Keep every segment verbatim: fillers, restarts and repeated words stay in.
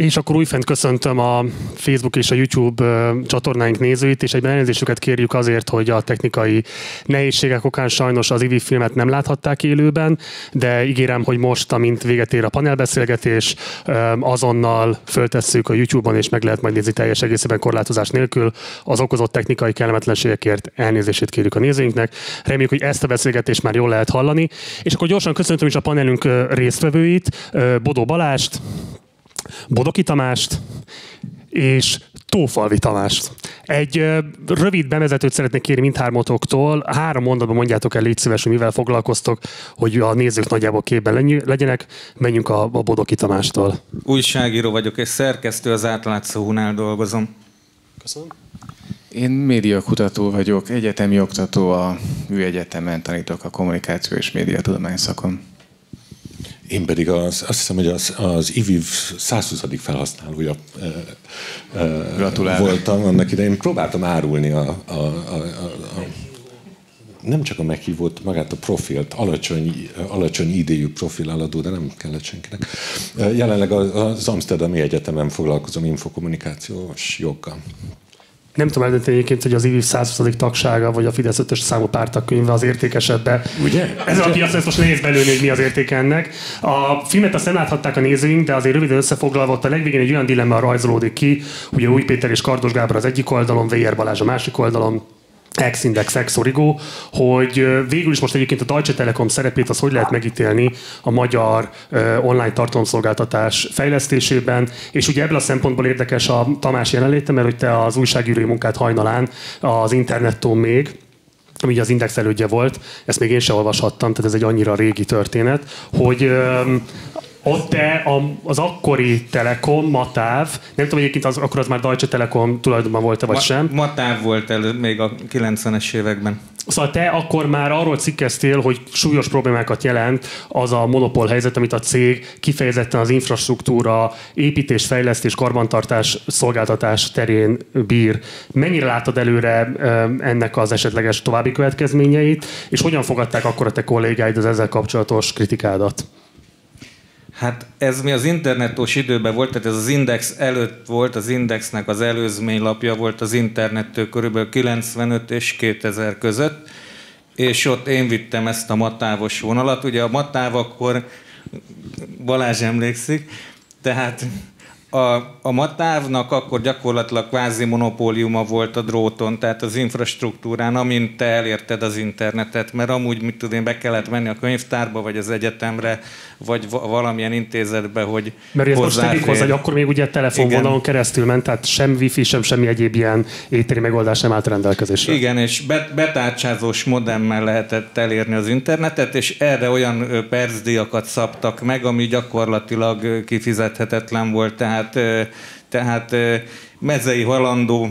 És akkor újfent köszöntöm a Facebook és a YouTube csatornáink nézőit, és egyben elnézésüket kérjük azért, hogy a technikai nehézségek okán sajnos az i vé filmet nem láthatták élőben, de ígérem, hogy most, amint véget ér a panelbeszélgetés, azonnal föltesszük a YouTube-on, és meg lehet majd nézni teljes egészében korlátozás nélkül. Az okozott technikai kellemetlenségekért elnézését kérjük a nézőinknek. Reméljük, hogy ezt a beszélgetést már jól lehet hallani. És akkor gyorsan köszöntöm is a panelünk résztvevőit, Bodó Balást, Bodoki Tamást és Tófalvi Tamást. Egy uh, rövid bevezetőt szeretnék kérni mindhármatoktól. Három mondatban mondjátok el, légy szíves, hogy mivel foglalkoztok, hogy a nézők nagyjából képben legyenek. Menjünk a, a Bodoki Tamástól. Újságíró vagyok és szerkesztő, az Átlátszó Hunál dolgozom. Köszönöm. Én médiakutató vagyok, egyetemi oktató, a Műegyetemen tanítok a kommunikáció és médiatudomány szakon. Én pedig az, azt hiszem, hogy az, az i vé százhuszadik felhasználója e, e, voltam annak idején. Próbáltam árulni a, a, a, a, a nem csak a meghívót, magát a profilt, alacsony, alacsony idejű profil aladó, de nem kellett senkinek. Jelenleg az Amsterdami Egyetemen foglalkozom infokommunikációs joggal. Nem tudom eldönteni egyébként, hogy az i vé százhuszadik tagsága, vagy a Fidesz ötös számú pártagkönyve az értékesebbe. Ugye? Ez a piac, ezt most nehéz belőni, hogy mi az értéke ennek. A filmet azt nem láthatták a nézőink, de azért röviden összefoglalva, ott a legvégén egy olyan dilemma rajzolódik ki, ugye Új Péter és Kardos Gábor az egyik oldalon, vé er Balázs a másik oldalon, Ex-Index, Ex-Origo, hogy végül is most egyébként a Deutsche Telekom szerepét az hogy lehet megítélni a magyar uh, online tartalomszolgáltatás fejlesztésében, és ugye ebből a szempontból érdekes a Tamás jelenléte, mert hogy te az újságírói munkát hajnalán az Internettől még, ami ugye az Index elődje volt, ezt még én sem olvashattam, tehát ez egy annyira régi történet, hogy um, ott te az akkori Telekom, Matáv, nem tudom egyébként az, akkor az már Deutsche Telekom tulajdonban volt-e vagy Ma, sem? Matáv volt elő még a kilencvenes években. Szóval te akkor már arról cikkeztél, hogy súlyos problémákat jelent az a monopól helyzet, amit a cég kifejezetten az infrastruktúra, építés, fejlesztés, karbantartás, szolgáltatás terén bír. Mennyire látod előre ennek az esetleges további következményeit, és hogyan fogadták akkor a te kollégáid az ezzel kapcsolatos kritikádat? Hát ez mi az internetos időben volt, tehát ez az Index előtt volt, az Indexnek az előzménylapja volt az internettől körülbelül kilencvenöt és kétezer között, és ott én vittem ezt a matávos vonalat. Ugye a matáv akkor, Balázs emlékszik, tehát a, a matávnak akkor gyakorlatilag kvázi monopóliuma volt a dróton, tehát az infrastruktúrán, amint te elérted az internetet, mert amúgy, mit tudom én, be kellett menni a könyvtárba, vagy az egyetemre, vagy valamilyen intézetbe, hogy mert ezt most tegyük hozzá, hogy akkor még ugye telefonvonalon keresztül ment, tehát sem wifi, sem semmi egyéb ilyen éteri megoldás nem állt rendelkezésre. Igen, és bet- betárcsázós modemmel lehetett elérni az internetet, és erre olyan percdíjakat szabtak meg, ami gyakorlatilag kifizethetetlen volt, tehát, tehát mezei halandó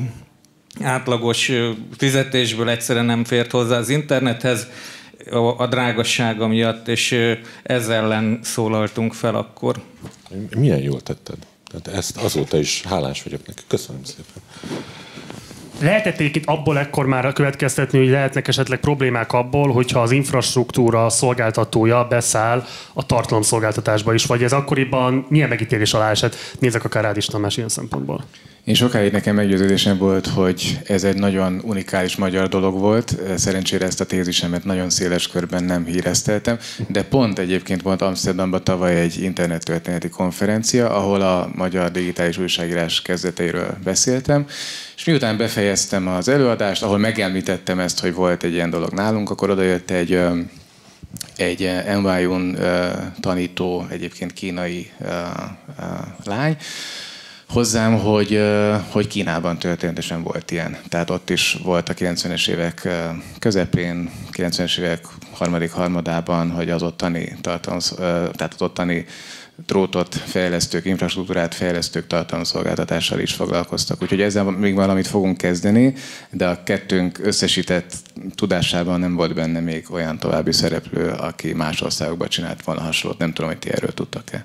átlagos fizetésből egyszerűen nem fért hozzá az internethez, a drágassága miatt, és ez ellen szólaltunk fel akkor. Milyen jól tetted. Tehát ezt azóta is hálás vagyok neki. Köszönöm szépen. Lehetett egyébként abból ekkor már következtetni, hogy lehetnek esetleg problémák abból, hogyha az infrastruktúra szolgáltatója beszáll a tartalomszolgáltatásba is, vagy ez akkoriban milyen megítélés alá esett? Nézzek akár rád is, Tamás, ilyen szempontból. Én sokáig nekem meggyőződésem volt, hogy ez egy nagyon unikális magyar dolog volt. Szerencsére ezt a tézisemet nagyon széles körben nem hírezteltem, de pont egyébként volt Amsterdamban tavaly egy internettörténeti konferencia, ahol a magyar digitális újságírás kezdeteiről beszéltem, és miután befejeztem az előadást, ahol megemlítettem ezt, hogy volt egy ilyen dolog nálunk, akkor odajött egy, egy en wá u-n tanító, egyébként kínai lány, hozzám, hogy, hogy Kínában történetesen volt ilyen. Tehát ott is volt a kilencvenes évek közepén, kilencvenes évek harmadik harmadában, hogy az ottani tartalom, tehát az ottani drótot fejlesztők, infrastruktúrát fejlesztők tartalomszolgáltatással is foglalkoztak. Úgyhogy ezzel még valamit fogunk kezdeni, de a kettőnk összesített tudásában nem volt benne még olyan további szereplő, aki más országokban csinált volna hasonlót. Nem tudom, hogy ti erről tudtak-e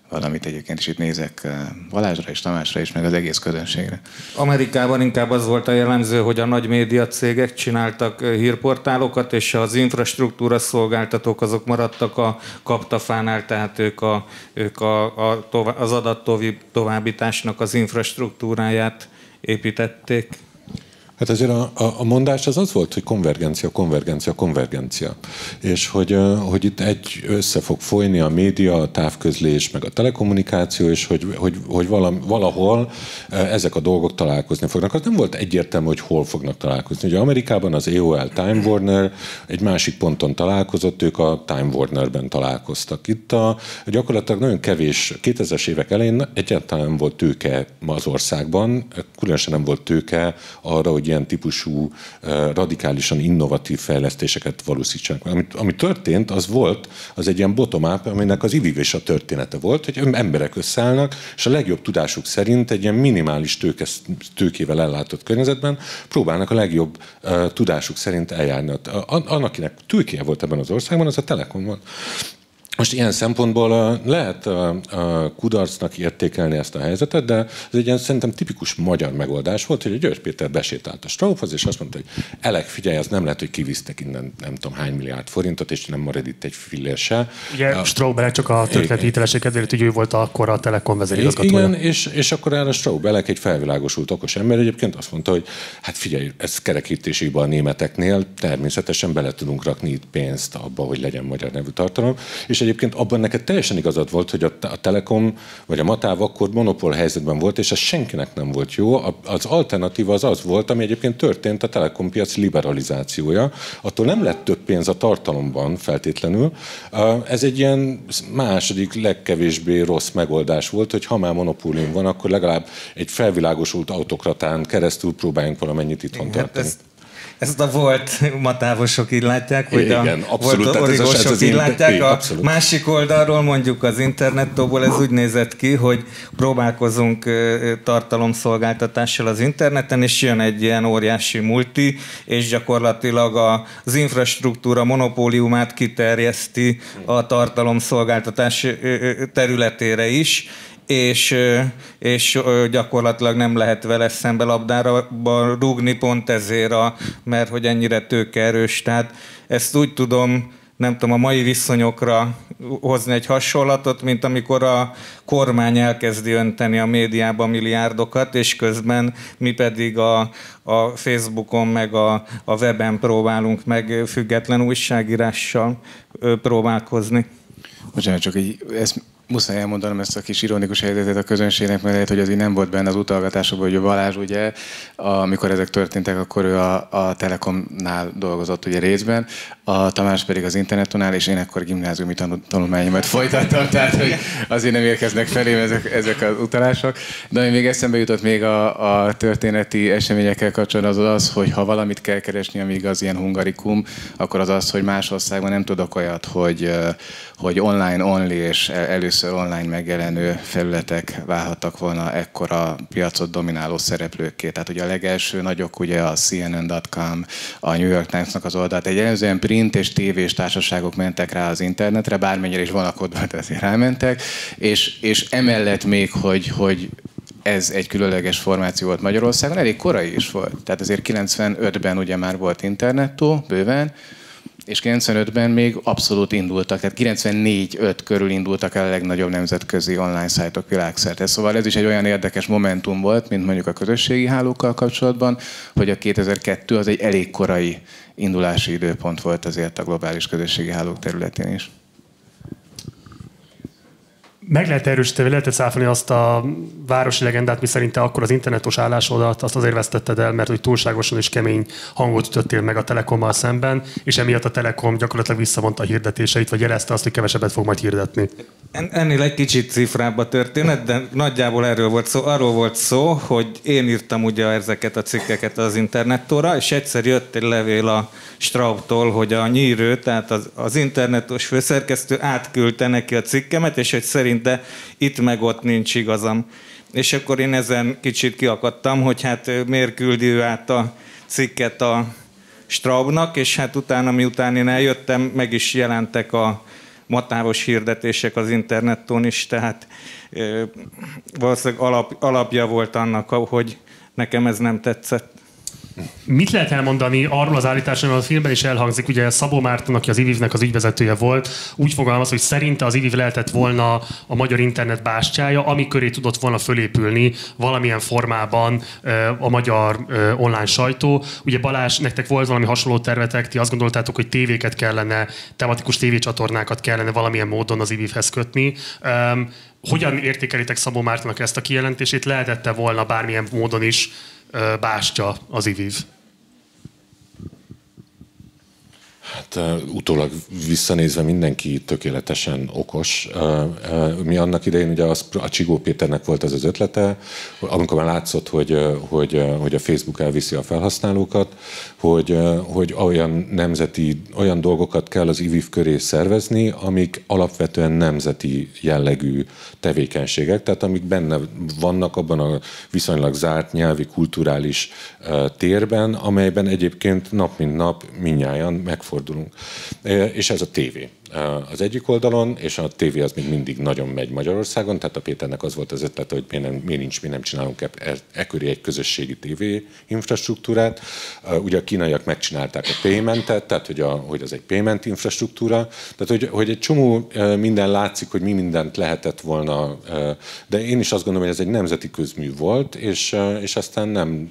valamit egyébként is itt nézek Balázsra és Tamásra is, meg az egész közönségre. Amerikában inkább az volt a jellemző, hogy a nagy média cégek csináltak hírportálokat, és az infrastruktúra szolgáltatók azok maradtak a kaptafánál, tehát ők, a, ők a, a tovább, az adat továbbításnak az infrastruktúráját építették. Hát azért a, a, a mondás az az volt, hogy konvergencia, konvergencia, konvergencia. És hogy, hogy itt egy össze fog folyni a média, a távközlés, meg a telekommunikáció, és hogy, hogy, hogy valahol ezek a dolgok találkozni fognak. Az nem volt egyértelmű, hogy hol fognak találkozni. Ugye Amerikában az á o el Time Warner egy másik ponton találkozott, ők a Time Warnerben találkoztak. Itt a, gyakorlatilag nagyon kevés, kétezres évek elején egyáltalán nem volt tőke az országban, különösen nem volt tőke arra, hogy ilyen típusú radikálisan innovatív fejlesztéseket valósítsanak. Ami, ami történt, az volt, az egy ilyen bottom-up, aminek az iviv és a története volt, hogy emberek összeállnak, és a legjobb tudásuk szerint egy ilyen minimális tőke, tőkével ellátott környezetben próbálnak a legjobb uh, tudásuk szerint eljárni. Annak, akinek tőkéje volt ebben az országban, az a Telekom volt. Most ilyen szempontból lehet kudarcnak értékelni ezt a helyzetet, de ez egy ilyen szerintem tipikus magyar megoldás volt, hogy a György Péter besétált a Straubhoz, és azt mondta, hogy Elek, figyelj, az nem lehet, hogy kivisztek innen nem tudom hány milliárd forintot, és nem marad itt egy fillér se. Ugye a Straub csak a történeti hitelesség kedvéért, hogy ő volt akkor a Telekom vezérigazgatója. Igen, és, és akkor erre a Straub Elek egy felvilágosult okos ember egyébként azt mondta, hogy hát figyelj, ez kerekítésében a németeknél természetesen bele tudunk rakni itt pénzt abba, hogy legyen magyar nevű tartalom, és egyébként abban neked teljesen igazad volt, hogy a, a Telekom vagy a Matáv akkor monopól helyzetben volt, és ez senkinek nem volt jó. Az alternatíva az az volt, ami egyébként történt, a Telekom piac liberalizációja. Attól nem lett több pénz a tartalomban feltétlenül. Ez egy ilyen második legkevésbé rossz megoldás volt, hogy ha már monopólium van, akkor legalább egy felvilágosult autokratán keresztül próbáljunk valamennyit itthon tartani. Ezt a volt matávosok így látják, vagy igen, a abszolút, volt origósok így látják. Igen, a abszolút. Másik oldalról mondjuk az internettóból ez úgy nézett ki, hogy próbálkozunk tartalomszolgáltatással az interneten, és jön egy ilyen óriási multi, és gyakorlatilag az infrastruktúra monopóliumát kiterjeszti a tartalomszolgáltatás területére is, és, és gyakorlatilag nem lehet vele szembe labdára rúgni pont ezért, a, mert hogy ennyire tőkeerős. Tehát ezt úgy tudom, nem tudom, a mai viszonyokra hozni egy hasonlatot, mint amikor a kormány elkezdi önteni a médiába milliárdokat, és közben mi pedig a, a Facebookon meg a, a weben próbálunk meg független újságírással próbálkozni. Bocsánat, csak így, ez muszáj elmondanom ezt a kis ironikus helyzetet a közönségnek, mert lehet, hogy az így nem volt benne az utalgatásokban, hogy a Balázs ugye, amikor ezek történtek, akkor ő a, a Telekomnál dolgozott ugye részben, a Tamás pedig az Internetonál, és én akkor gimnáziumi tanulmányomat folytattam, tehát hogy azért nem érkeznek felém ezek, ezek az utalások. De ami még eszembe jutott még a, a történeti eseményekkel kapcsolatban, az az, hogy ha valamit kell keresni, amíg az ilyen hungarikum, akkor az az, hogy más országban nem tudok olyat, hogy, hogy online only és először online megjelenő felületek válhattak volna ekkora piacot domináló szereplőkké. Tehát ugye a legelső nagyok ugye a C N N dot com, a New York Times-nak az oldalt, egy előzően print és tévés társaságok mentek rá az internetre, bármennyire is vonakodva, de azért rámentek, és, és emellett még, hogy, hogy ez egy különleges formáció volt Magyarországon, elég korai is volt. Tehát azért kilencvenötben ugye már volt internettó, bőven, és kilencvenötben még abszolút indultak, tehát kilencvennégy öt körül indultak el a legnagyobb nemzetközi online szájtok világszerte. Szóval ez is egy olyan érdekes momentum volt, mint mondjuk a közösségi hálókkal kapcsolatban, hogy a kétezer-kettő az egy elég korai indulási időpont volt azért a globális közösségi hálók területén is. Meg lehet erősíteni, lehet száfolni azt a városi legendát, miszerint te akkor az internetos állásodat azt azért vesztetted el, mert hogy túlságosan is kemény hangot ütöttél meg a Telekommal szemben, és emiatt a Telekom gyakorlatilag visszavonta a hirdetéseit, vagy jelezte azt, hogy kevesebbet fog majd hirdetni. Ennél egy kicsit cifrább a történet, de nagyjából erről volt szó. Arról volt szó, hogy én írtam ugye ezeket a cikkeket az internettóra, és egyszer jött egy levél a Straubtól, hogy a nyírő, tehát az, az internetos főszerkesztő átküldte neki a cikkemet, és hogy szerint de itt meg ott nincs igazam. És akkor én ezen kicsit kiakadtam, hogy hát miért küldi ő át a cikket a Straubnak, és hát utána, miután én eljöttem, meg is jelentek a matávos hirdetések az interneton is, tehát valószínűleg alap, alapja volt annak, hogy nekem ez nem tetszett. Mit lehet elmondani arról az állításról, mert a filmben is elhangzik, ugye Szabó Márton, aki az ivivnek az ügyvezetője volt, úgy fogalmaz, hogy szerinte az iviv lehetett volna a magyar internet bástyája, ami köré tudott volna fölépülni valamilyen formában a magyar online sajtó. Ugye Balázs, nektek volt valami hasonló tervetek, ti azt gondoltátok, hogy tévéket kellene, tematikus tévécsatornákat kellene valamilyen módon az ivivhez kötni. Hogyan értékelitek Szabó Mártonnak ezt a kijelentését? Lehetette volna bármilyen módon is bástya az iviv? Hát utólag visszanézve mindenki tökéletesen okos. Mi annak idején ugye az, a Csigó Péternek volt az az ötlete, amikor már látszott, hogy, hogy, hogy a Facebook elviszi a felhasználókat, hogy, hogy olyan nemzeti, olyan dolgokat kell az iviv köré szervezni, amik alapvetően nemzeti jellegű tevékenységek, tehát amik benne vannak abban a viszonylag zárt nyelvi, kulturális térben, amelyben egyébként nap mint nap mindnyájan megfordulunk. És ez a tévé az egyik oldalon, és a tévé az még mindig nagyon megy Magyarországon, tehát a Péternek az volt az ötlet, hogy mi, nem, mi nincs, mi nem csinálunk e, e köré egy közösségi tévé infrastruktúrát. Ugye a kínaiak megcsinálták a paymentet, tehát hogy, a, hogy az egy payment infrastruktúra, tehát hogy, hogy egy csomó minden látszik, hogy mi mindent lehetett volna, de én is azt gondolom, hogy ez egy nemzeti közmű volt, és, és aztán nem,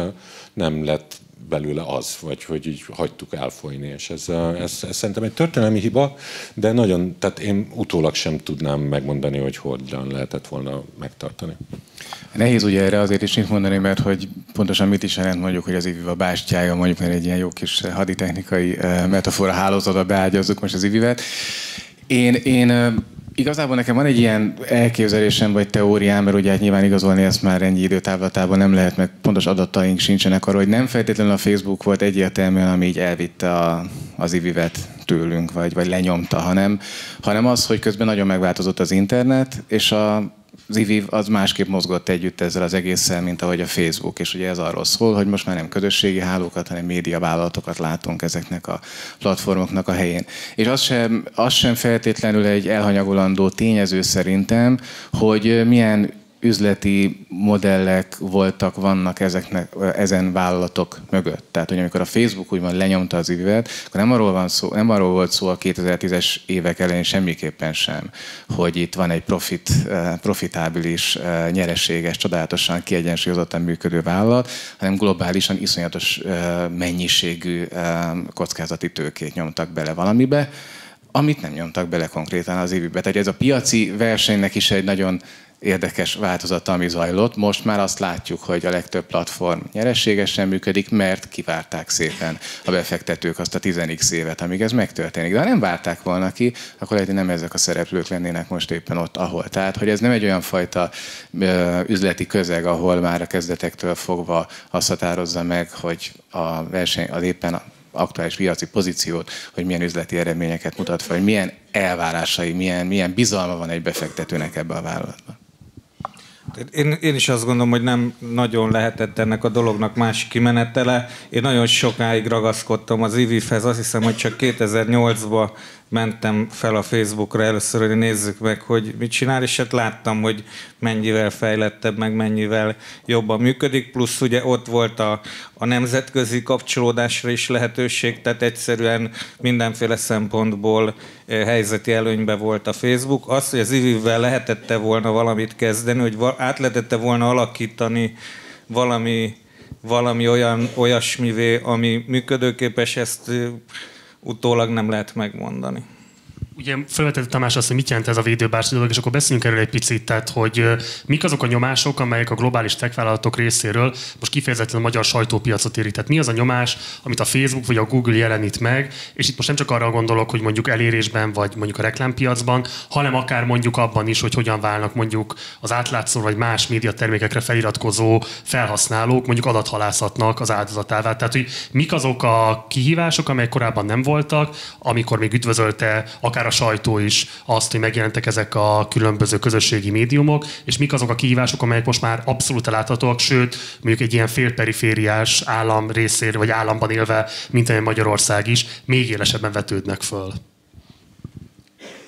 nem lett belőle az, vagy hogy így hagytuk elfolyni, és ez, ez, ez szerintem egy történelmi hiba, de nagyon, tehát én utólag sem tudnám megmondani, hogy hogyan lehetett volna megtartani. Nehéz ugye erre azért is mit mondani, mert hogy pontosan mit is jelent mondjuk, hogy az iviv a bástyája, mondjuk mert egy ilyen jó kis haditechnikai metafora hálózatba beágyazzuk most az ivivet. Én, én igazából nekem van egy ilyen elképzelésem vagy teóriám, mert ugye hát nyilván igazolni ezt már ennyi időtávlatában nem lehet, meg pontos adataink sincsenek arra, hogy nem feltétlenül a Facebook volt egyértelműen, ami így elvitte a, az ivivet tőlünk, vagy, vagy lenyomta, hanem, hanem az, hogy közben nagyon megváltozott az internet, és a az iviv az másképp mozgott együtt ezzel az egésszel, mint ahogy a Facebook, és ugye ez arról szól, hogy most már nem közösségi hálókat, hanem médiavállalatokat látunk ezeknek a platformoknak a helyén. És az sem, az sem feltétlenül egy elhanyagolandó tényező szerintem, hogy milyen üzleti modellek voltak, vannak ezeknek, ezen vállalatok mögött. Tehát, hogy amikor a Facebook úgymond lenyomta az ivivet, akkor nem arról, van szó, nem arról volt szó a kétezer-tízes évek elején semmiképpen sem, hogy itt van egy profit, profitábilis, nyereséges, csodálatosan kiegyensúlyozottan működő vállalat, hanem globálisan iszonyatos mennyiségű kockázati tőkét nyomtak bele valamibe, amit nem nyomtak bele konkrétan az ivivbe. Tehát ez a piaci versenynek is egy nagyon érdekes változata, ami zajlott. Most már azt látjuk, hogy a legtöbb platform nyereségesen működik, mert kivárták szépen a befektetők azt a tíz x évet, amíg ez megtörténik. De ha nem várták volna ki, akkor lehet, hogy nem ezek a szereplők lennének most éppen ott, ahol. Tehát, hogy ez nem egy olyan fajta ö, üzleti közeg, ahol már a kezdetektől fogva azt határozza meg, hogy a verseny, az éppen a aktuális piaci pozíciót, hogy milyen üzleti eredményeket mutat fel, hogy milyen elvárásai, milyen, milyen bizalma van egy befektetőnek ebbe a vállalatban. Én, én is azt gondolom, hogy nem nagyon lehetett ennek a dolognak más kimenetele. Én nagyon sokáig ragaszkodtam az ivivhez, azt hiszem, hogy csak kétezer-nyolcban mentem fel a Facebookra először, hogy nézzük meg, hogy mit csinál, és hát láttam, hogy mennyivel fejlettebb, meg mennyivel jobban működik, plusz ugye ott volt a, a nemzetközi kapcsolódásra is lehetőség, tehát egyszerűen mindenféle szempontból helyzeti előnybe volt a Facebook. Az, hogy az ivivvel lehetette volna valamit kezdeni, hogy át lehetette volna alakítani valami, valami olyan, olyasmivé, ami működőképes, ezt utólag nem lehet megmondani. Ugye felvetett Tamás azt, hogy mit jelent ez a védőbástya dolog, és akkor beszéljünk erről egy picit, tehát hogy mik azok a nyomások, amelyek a globális tech-vállalatok részéről most kifejezetten a magyar sajtópiacot érik. Tehát mi az a nyomás, amit a Facebook vagy a Google jelenít meg, és itt most nem csak arra gondolok, hogy mondjuk elérésben, vagy mondjuk a reklámpiacban, hanem akár mondjuk abban is, hogy hogyan válnak mondjuk az átlátszó vagy más médiatermékekre feliratkozó felhasználók mondjuk adathalászatnak az áldozatává. Tehát, hogy mik azok a kihívások, amelyek korábban nem voltak, amikor még üdvözölte akár a sajtó is azt, hogy megjelentek ezek a különböző közösségi médiumok, és mik azok a kihívások, amelyek most már abszolút láthatóak, sőt, mondjuk egy ilyen félperifériás állam részéről, vagy államban élve, mint egy Magyarország is, még élesebben vetődnek föl.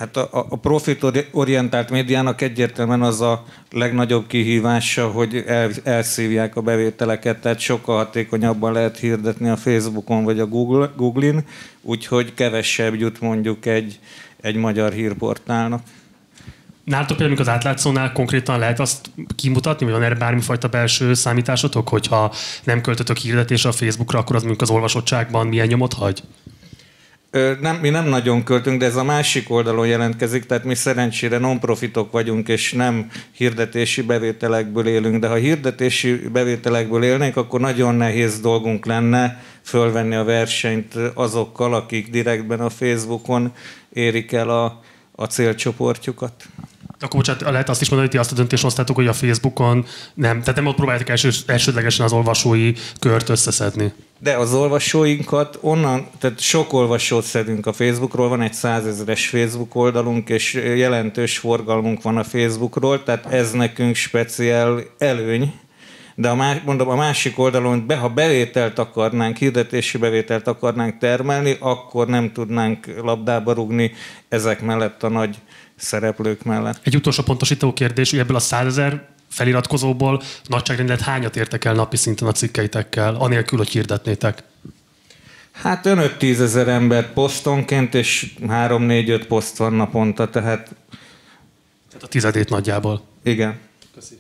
Hát a, a profitorientált médiának egyértelműen az a legnagyobb kihívása, hogy el, elszívják a bevételeket, tehát sokkal hatékonyabban lehet hirdetni a Facebookon vagy a Google, Google-in, úgyhogy kevesebb jut mondjuk egy, egy magyar hírportálnak. Nálatok például az átlátszónál konkrétan lehet azt kimutatni, vagy van erre bármifajta belső számításotok, hogyha nem költötök hirdetésre a Facebookra, akkor az mondjuk az olvasottságban milyen nyomot hagy? Ö, nem, mi nem nagyon költünk, de ez a másik oldalon jelentkezik, tehát mi szerencsére non-profitok vagyunk, és nem hirdetési bevételekből élünk, de ha hirdetési bevételekből élnénk, akkor nagyon nehéz dolgunk lenne fölvenni a versenyt azokkal, akik direktben a Facebookon érik el a, a célcsoportjukat. Akkor bocsánat, lehet azt is mondani, hogy ti azt a döntést hoztátok, hogy a Facebookon nem, tehát nem ott próbáljátok első, elsődlegesen az olvasói kört összeszedni. De az olvasóinkat onnan, tehát sok olvasót szedünk a Facebookról, van egy százezeres Facebook oldalunk, és jelentős forgalmunk van a Facebookról, tehát ez nekünk speciál előny. De a, más, mondom, a másik oldalon, be, ha bevételt akarnánk, hirdetési bevételt akarnánk termelni, akkor nem tudnánk labdába rúgni ezek mellett a nagy szereplők mellett. Egy utolsó pontosító kérdés, hogy ebből a százezer feliratkozóból nagyságrendileg hányat értek el napi szinten a cikkeitekkel, anélkül, hogy hirdetnétek? Hát ön öt-tízezer ember posztonként, és három-négy-öt poszt van naponta, tehát... Tehát a tizedét nagyjából. Igen. Köszi.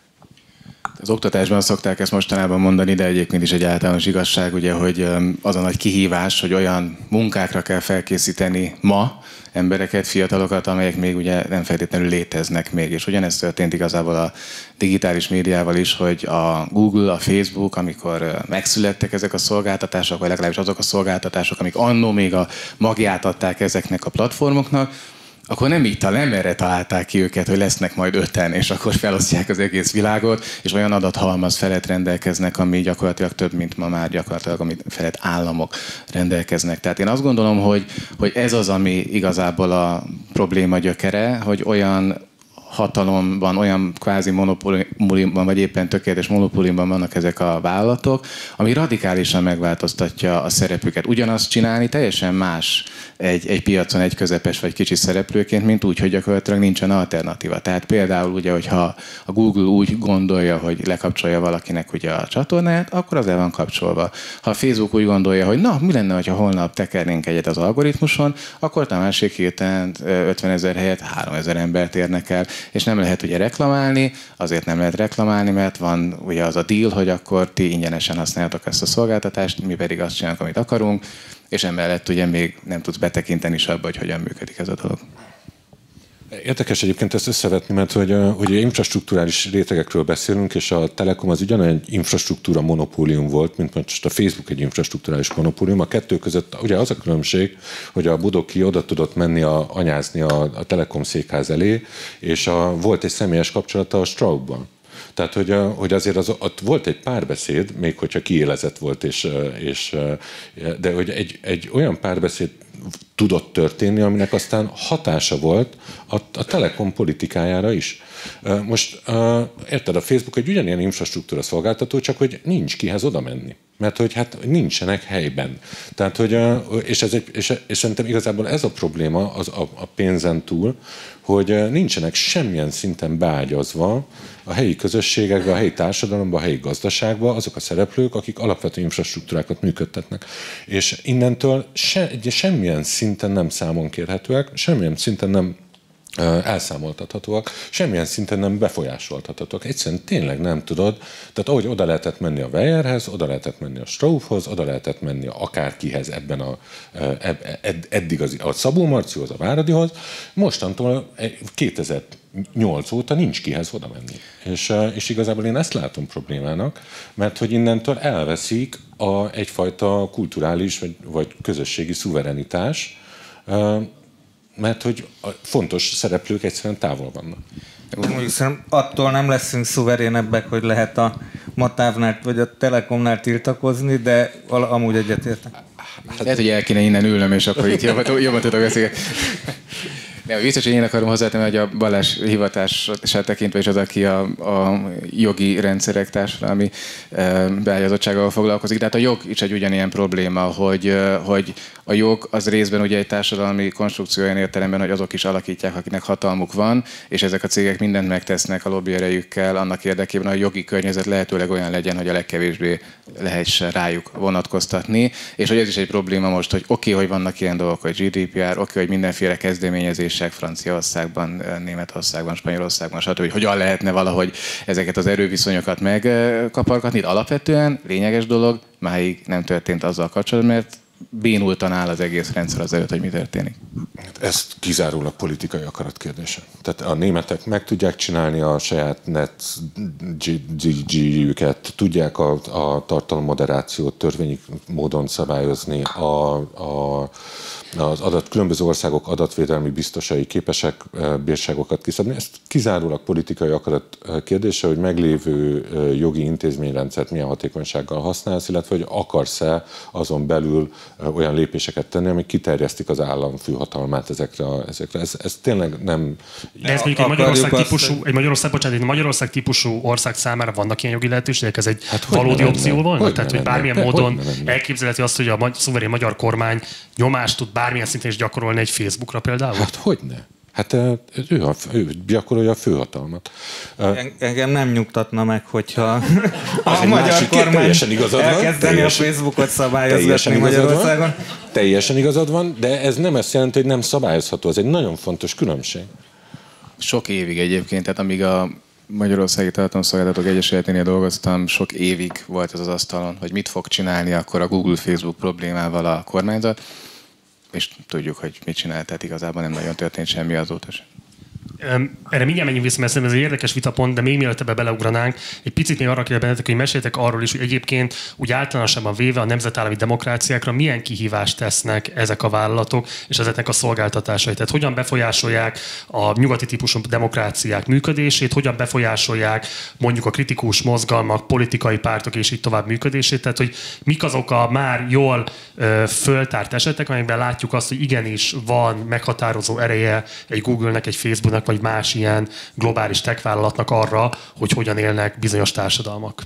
Az oktatásban szokták ezt mostanában mondani, de egyébként is egy általános igazság, ugye, hogy az a nagy kihívás, hogy olyan munkákra kell felkészíteni ma embereket, fiatalokat, amelyek még ugye nem feltétlenül léteznek még. És ugyanezt történt igazából a digitális médiával is, hogy a Google, a Facebook, amikor megszülettek ezek a szolgáltatások, vagy legalábbis azok a szolgáltatások, amik annó még a magját adták ezeknek a platformoknak, akkor nem így talán, erre találták ki őket, hogy lesznek majd öten, és akkor felosztják az egész világot, és olyan adathalmaz felett rendelkeznek, ami gyakorlatilag több, mint ma már gyakorlatilag, amit felett államok rendelkeznek. Tehát én azt gondolom, hogy, hogy ez az, ami igazából a probléma gyökere, hogy olyan hatalomban, olyan kvázi monopóliumban, vagy éppen tökéletes monopóliumban vannak ezek a vállalatok, ami radikálisan megváltoztatja a szerepüket. Ugyanazt csinálni teljesen más egy, egy piacon egy közepes vagy kicsi szereplőként, mint úgy, hogy gyakorlatilag nincsen alternatíva. Tehát például ugye, hogyha a Google úgy gondolja, hogy lekapcsolja valakinek ugye a csatornáját, akkor az el van kapcsolva. Ha a Facebook úgy gondolja, hogy na, mi lenne, ha holnap tekernénk egyet az algoritmuson, akkor a másik héten ötvenezer helyett háromezer embert érnek el, és nem lehet ugye reklamálni, azért nem lehet reklamálni, mert van ugye az a deal, hogy akkor ti ingyenesen használjátok ezt a szolgáltatást, mi pedig azt csinálunk, amit akarunk, és emellett ugye még nem tudsz betekinteni is abba, hogy hogyan működik ez a dolog. Érdekes egyébként ezt összevetni, mert hogy, hogy infrastrukturális rétegekről beszélünk, és a Telekom az ugyanolyan egy infrastruktúra monopólium volt, mint most a Facebook egy infrastrukturális monopólium. A kettő között ugye az a különbség, hogy a Budoki oda tudott menni a, anyázni a, a Telekom székház elé, és a, volt egy személyes kapcsolata a Straubban. Tehát, hogy, hogy azért az, ott volt egy párbeszéd, még hogyha kiélezett volt, és, és, de hogy egy, egy olyan párbeszéd tudott történni, aminek aztán hatása volt a, a Telekom politikájára is. Most érted, a Facebook egy ugyanilyen infrastruktúra szolgáltató, csak hogy nincs kihez oda menni. Mert hogy hát nincsenek helyben. Tehát, hogy, és, ez egy, és, és szerintem igazából ez a probléma az a, a pénzen túl, hogy nincsenek semmilyen szinten beágyazva a helyi közösségekbe, a helyi társadalomba, a helyi gazdaságba azok a szereplők, akik alapvető infrastruktúrákat működtetnek. És innentől se, semmilyen szinten nem számon kérhetőek, semmilyen szinten nem elszámoltathatóak, semmilyen szinten nem befolyásoltathatóak. Egyszerűen tényleg nem tudod. Tehát ahogy oda lehetett menni a Weyerhez, oda lehetett menni a Straubhoz, oda lehetett menni akárkihez ebben a, ed, eddig az, a Szabó Marcihoz, a Váradihoz, mostantól kétezer-nyolc óta nincs kihez oda menni. És, és igazából én ezt látom problémának, mert hogy innentől elveszik a, egyfajta kulturális vagy, vagy közösségi szuverenitás, mert hogy a fontos szereplők egyszerűen távol vannak. Mondjuk szerintem attól nem leszünk szuverénebbek, hogy lehet a Matávnál vagy a Telekomnál tiltakozni, de amúgy egyetértek. Hát lehet, hogy el kéne innen ülnöm, és akkor itt jobban, jobban tudok beszélni. De biztos, hogy én akarom hozzátenni, hogy a Balázs hivatását tekintve is az, aki a, a jogi rendszerek társadalmi beágyazottsággal foglalkozik. Tehát a jog is egy ugyanilyen probléma, hogy, hogy a jog az részben ugye egy társadalmi konstrukció olyan értelemben, hogy azok is alakítják, akinek hatalmuk van, és ezek a cégek mindent megtesznek a lobbyerejükkel annak érdekében, hogy a jogi környezet lehetőleg olyan legyen, hogy a legkevésbé lehessen rájuk vonatkoztatni. És hogy ez is egy probléma most, hogy oké, okay, hogy vannak ilyen dolgok, hogy gé dé pé er, oké, okay, hogy mindenféle kezdeményezések Franciaországban, Németországban, Spanyolországban, stb. Hogy hogyan lehetne valahogy ezeket az erőviszonyokat megkapargatni. Alapvetően lényeges dolog, máig nem történt azzal kapcsolatban, mert bénultan áll az egész rendszer az előtt, hogy mi történik. Ez kizárólag politikai akarat kérdése. Tehát a németek meg tudják csinálni a saját net gé jüket, tudják a, a tartalommoderációt törvényi módon szabályozni, a, a, az adat, különböző országok adatvédelmi biztosai képesek bírságokat kiszabni. Ez kizárólag politikai akarat kérdése, hogy meglévő jogi intézményrendszert milyen hatékonysággal használsz, illetve hogy akarsz-e azon belül olyan lépéseket tenni, amik kiterjesztik az állam főhatalmát ezekre. A, ezekre. Ez, ez tényleg nem... De ez mondjuk egy Magyarország típusú, egy Magyarország, bocsánat, egy Magyarország típusú ország számára vannak ilyen jogi lehetőségek? Ez egy hát valódi opció volna? Hogy Tehát, hogy bármilyen ne, módon ne, elképzelheti azt, hogy a szuverén magyar kormány nyomást tud bármilyen szinten is gyakorolni egy Facebookra például? Hát hogyne? Hát ő, a, ő gyakorolja a főhatalmat. Engem nem nyugtatna meg, hogyha a magyar kormány elkezdeni a Facebookot szabályozgatni Magyarországon. Teljesen igazad van, de ez nem azt jelenti, hogy nem szabályozható. Ez egy nagyon fontos különbség. Sok évig egyébként, tehát amíg a Magyarországi Tartalomszolgáltatók Egyesületénél dolgoztam, sok évig volt ez az asztalon, hogy mit fog csinálni akkor a Google-Facebook problémával a kormányzat, és tudjuk, hogy mit csinál, tehát igazából nem nagyon történt semmi azóta sem. Erre mindjárt menjünk vissza, mert ez egy érdekes vitapont, de még mielőtt ebbe beleugranánk, egy picit még arra kérlek bennetek, hogy meséltek arról is, hogy egyébként úgy általánosabban véve a nemzetállami demokráciákra milyen kihívást tesznek ezek a vállalatok és ezeknek a szolgáltatásai. Tehát hogyan befolyásolják a nyugati típusú demokráciák működését, hogyan befolyásolják mondjuk a kritikus mozgalmak, politikai pártok és így tovább működését. Tehát, hogy mik azok a már jól ö, föltárt esetek, amelyekben látjuk azt, hogy igenis van meghatározó ereje egy Google-nek, egy Facebooknak, vagy más ilyen globális tech vállalatnak arra, hogy hogyan élnek bizonyos társadalmak.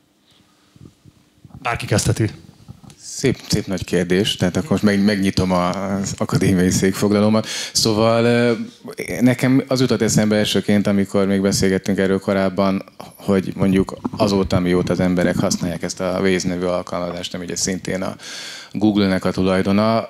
Bárki kezdheti. Szép, szép nagy kérdés, tehát akkor most meg, megnyitom az akadémiai székfoglalómat. Szóval nekem az jutott eszembe elsőként, amikor még beszélgettünk erről korábban, hogy mondjuk azóta, mióta az emberek használják ezt a Waze nevű alkalmazást, ami ugye szintén a Google-nek a tulajdona,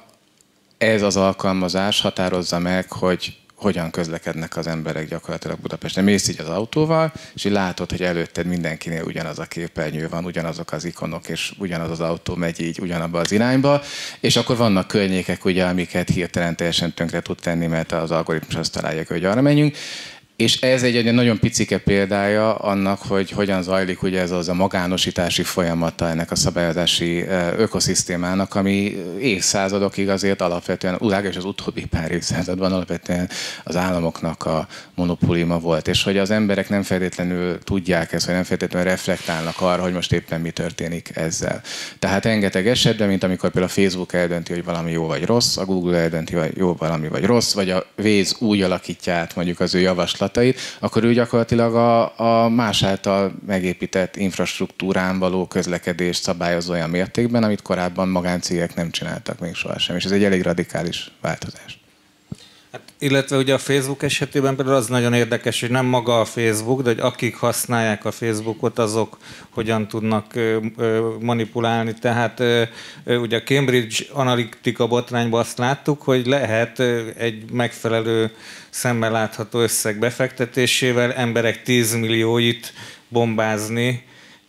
ez az alkalmazás határozza meg, hogy hogyan közlekednek az emberek gyakorlatilag Budapesten. Mész így az autóval, és így látod, hogy előtted mindenkinél ugyanaz a képernyő van, ugyanazok az ikonok, és ugyanaz az autó megy így ugyanabba az irányba, és akkor vannak környékek, ugye, amiket hirtelen teljesen tönkre tud tenni, mert az algoritmus azt találja, hogy arra menjünk. És ez egy, egy nagyon picike példája annak, hogy hogyan zajlik ugye ez az a magánosítási folyamata ennek a szabályozási ökoszisztémának, ami évszázadokig azért alapvetően, és az utóbbi pár évszázadban alapvetően az államoknak a monopóliuma volt. És hogy az emberek nem feltétlenül tudják ezt, vagy nem feltétlenül reflektálnak arra, hogy most éppen mi történik ezzel. Tehát rengeteg esetben, mint amikor például a Facebook eldönti, hogy valami jó vagy rossz, a Google eldönti, hogy jó valami vagy rossz, vagy a Waze úgy alakítja át mondjuk az ő javaslat, akkor ő gyakorlatilag a, a más által megépített infrastruktúrán való közlekedést szabályozza olyan mértékben, amit korábban magáncégek nem csináltak még sohasem. És ez egy elég radikális változás. Hát, illetve ugye a Facebook esetében például az nagyon érdekes, hogy nem maga a Facebook, de hogy akik használják a Facebookot, azok hogyan tudnak manipulálni. Tehát ugye a Cambridge Analytica botrányban azt láttuk, hogy lehet egy megfelelő szemmel látható összeg befektetésével emberek tízmillióit bombázni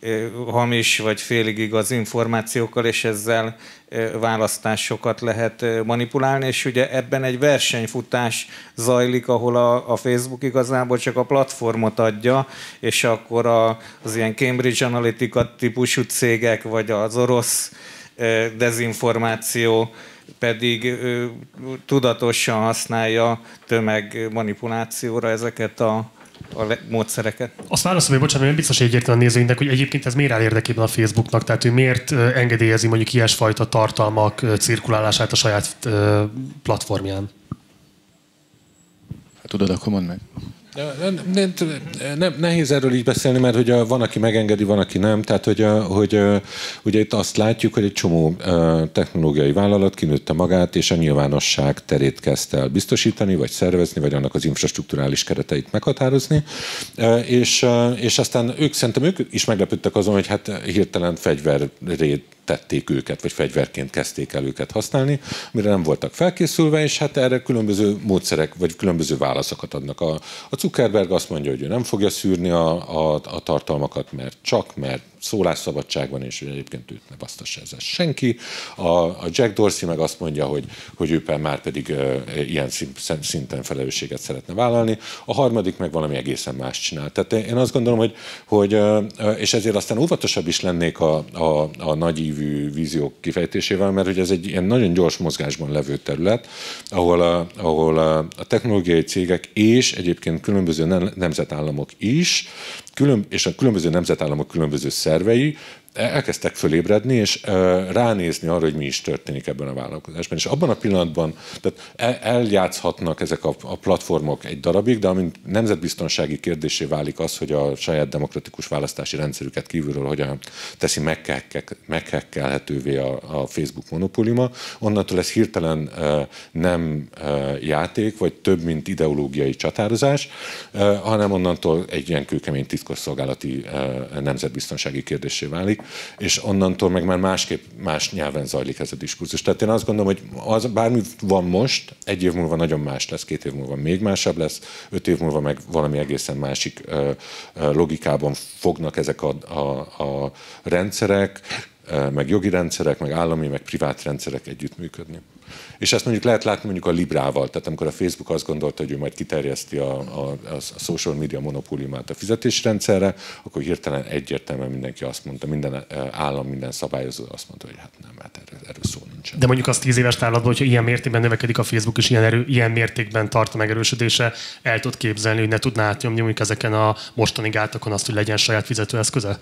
hamis vagy félig igaz információkkal, és ezzel választásokat lehet manipulálni, és ugye ebben egy versenyfutás zajlik, ahol a, a Facebook igazából csak a platformot adja, és akkor a, az ilyen Cambridge Analytica típusú cégek, vagy az orosz dezinformáció pedig ö, tudatosan használja tömegmanipulációra ezeket a, a módszereket. Azt válaszolom, hogy bocsánat, nem biztos egyértelműen a nézőinknek, hogy egyébként ez miért áll érdekében a Facebooknak, tehát ő miért engedélyezi mondjuk ilyesfajta tartalmak cirkulálását a saját platformján? Ha tudod, akkor mondd meg. Nem, nem, nem, nehéz erről így beszélni, mert hogy van, aki megengedi, van, aki nem. Tehát, hogy, hogy ugye itt azt látjuk, hogy egy csomó technológiai vállalat kinőtte magát, és a nyilvánosság terét kezdte el biztosítani, vagy szervezni, vagy annak az infrastrukturális kereteit meghatározni. És, és aztán ők szerintem ők is meglepődtek azon, hogy hát hirtelen fegyverré tették őket, vagy fegyverként kezdték el őket használni, amire nem voltak felkészülve, és hát erre különböző módszerek, vagy különböző válaszokat adnak. A, a Zuckerberg azt mondja, hogy ő nem fogja szűrni a, a, a tartalmakat, mert csak, mert szólásszabadság van, és egyébként őt ne basztassa ezzel senki. A, a Jack Dorsey meg azt mondja, hogy, hogy ő már pedig uh, ilyen szinten felelősséget szeretne vállalni. A harmadik meg valami egészen más csinál. Tehát én azt gondolom, hogy, hogy uh, és ezért aztán óvatosabb is lennék a, a, a nagyívű víziók kifejtésével, mert hogy ez egy ilyen nagyon gyors mozgásban levő terület, ahol a, ahol a, a technológiai cégek és egyébként különböző nemzetállamok is, külön, és a különböző nemzetállamok különböző szervei elkezdtek fölébredni, és uh, ránézni arra, hogy mi is történik ebben a vállalkozásban. És abban a pillanatban tehát el, eljátszhatnak ezek a, a platformok egy darabig, de amint nemzetbiztonsági kérdésé válik az, hogy a saját demokratikus választási rendszerüket kívülről hogyan teszi meghekkelhetővé a, a Facebook monopóliuma, onnantól ez hirtelen uh, nem uh, játék, vagy több, mint ideológiai csatározás, uh, hanem onnantól egy ilyen kőkemény titkosszolgálati uh, nemzetbiztonsági kérdésé válik, és onnantól meg már másképp, más nyelven zajlik ez a diskurzus. Tehát én azt gondolom, hogy az, bármi van most, egy év múlva nagyon más lesz, két év múlva még másabb lesz, öt év múlva meg valami egészen másik ö, ö, logikában fognak ezek a, a, a rendszerek, ö, meg jogi rendszerek, meg állami, meg privát rendszerek együttműködni. És ezt mondjuk lehet látni mondjuk a Librával, tehát amikor a Facebook azt gondolta, hogy ő majd kiterjeszti a, a, a social media monopóliumát a fizetésrendszerre, akkor hirtelen egyértelműen mindenki azt mondta, minden állam, minden szabályozó azt mondta, hogy hát nem, hát erről, erről szó nincsen. De mondjuk az tíz éves távlatban, hogyha ilyen mértékben növekedik a Facebook, és ilyen, erő, ilyen mértékben tart a megerősödése, el tud képzelni, hogy ne tudná átnyomni mondjuk ezeken a mostani gátokon azt, hogy legyen saját fizetőeszköze?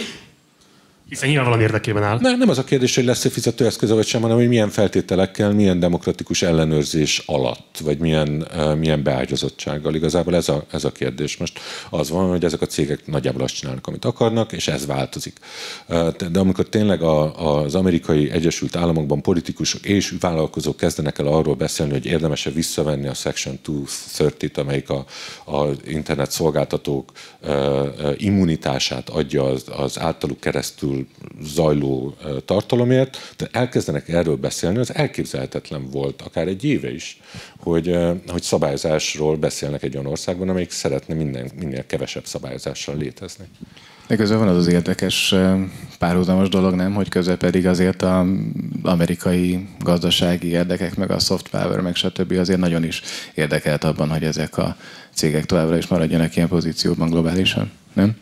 Hiszen nyilván valami érdekében áll. Nem, nem az a kérdés, hogy lesz-e fizetőeszköze vagy sem, hanem hogy milyen feltételekkel, milyen demokratikus ellenőrzés alatt, vagy milyen, uh, milyen beágyazottsággal. Igazából ez a, ez a kérdés. Most az van, hogy ezek a cégek nagyjából azt csinálnak, amit akarnak, és ez változik. Uh, de amikor tényleg a, az amerikai Egyesült Államokban politikusok és vállalkozók kezdenek el arról beszélni, hogy érdemes-e visszavenni a Section kétszázharmincat, amelyik a, a internet szolgáltatók uh, uh, immunitását adja az, az általuk keresztül zajló tartalomért, de elkezdenek erről beszélni, az elképzelhetetlen volt, akár egy éve is, hogy, hogy szabályozásról beszélnek egy olyan országban, amelyik szeretne minden, minél kevesebb szabályozással létezni. De közben van az az érdekes párhuzamos dolog, nem? Hogy közben pedig azért az amerikai gazdasági érdekek, meg a soft power, meg stb. Azért nagyon is érdekelt abban, hogy ezek a cégek továbbra is maradjanak ilyen pozícióban globálisan, nem?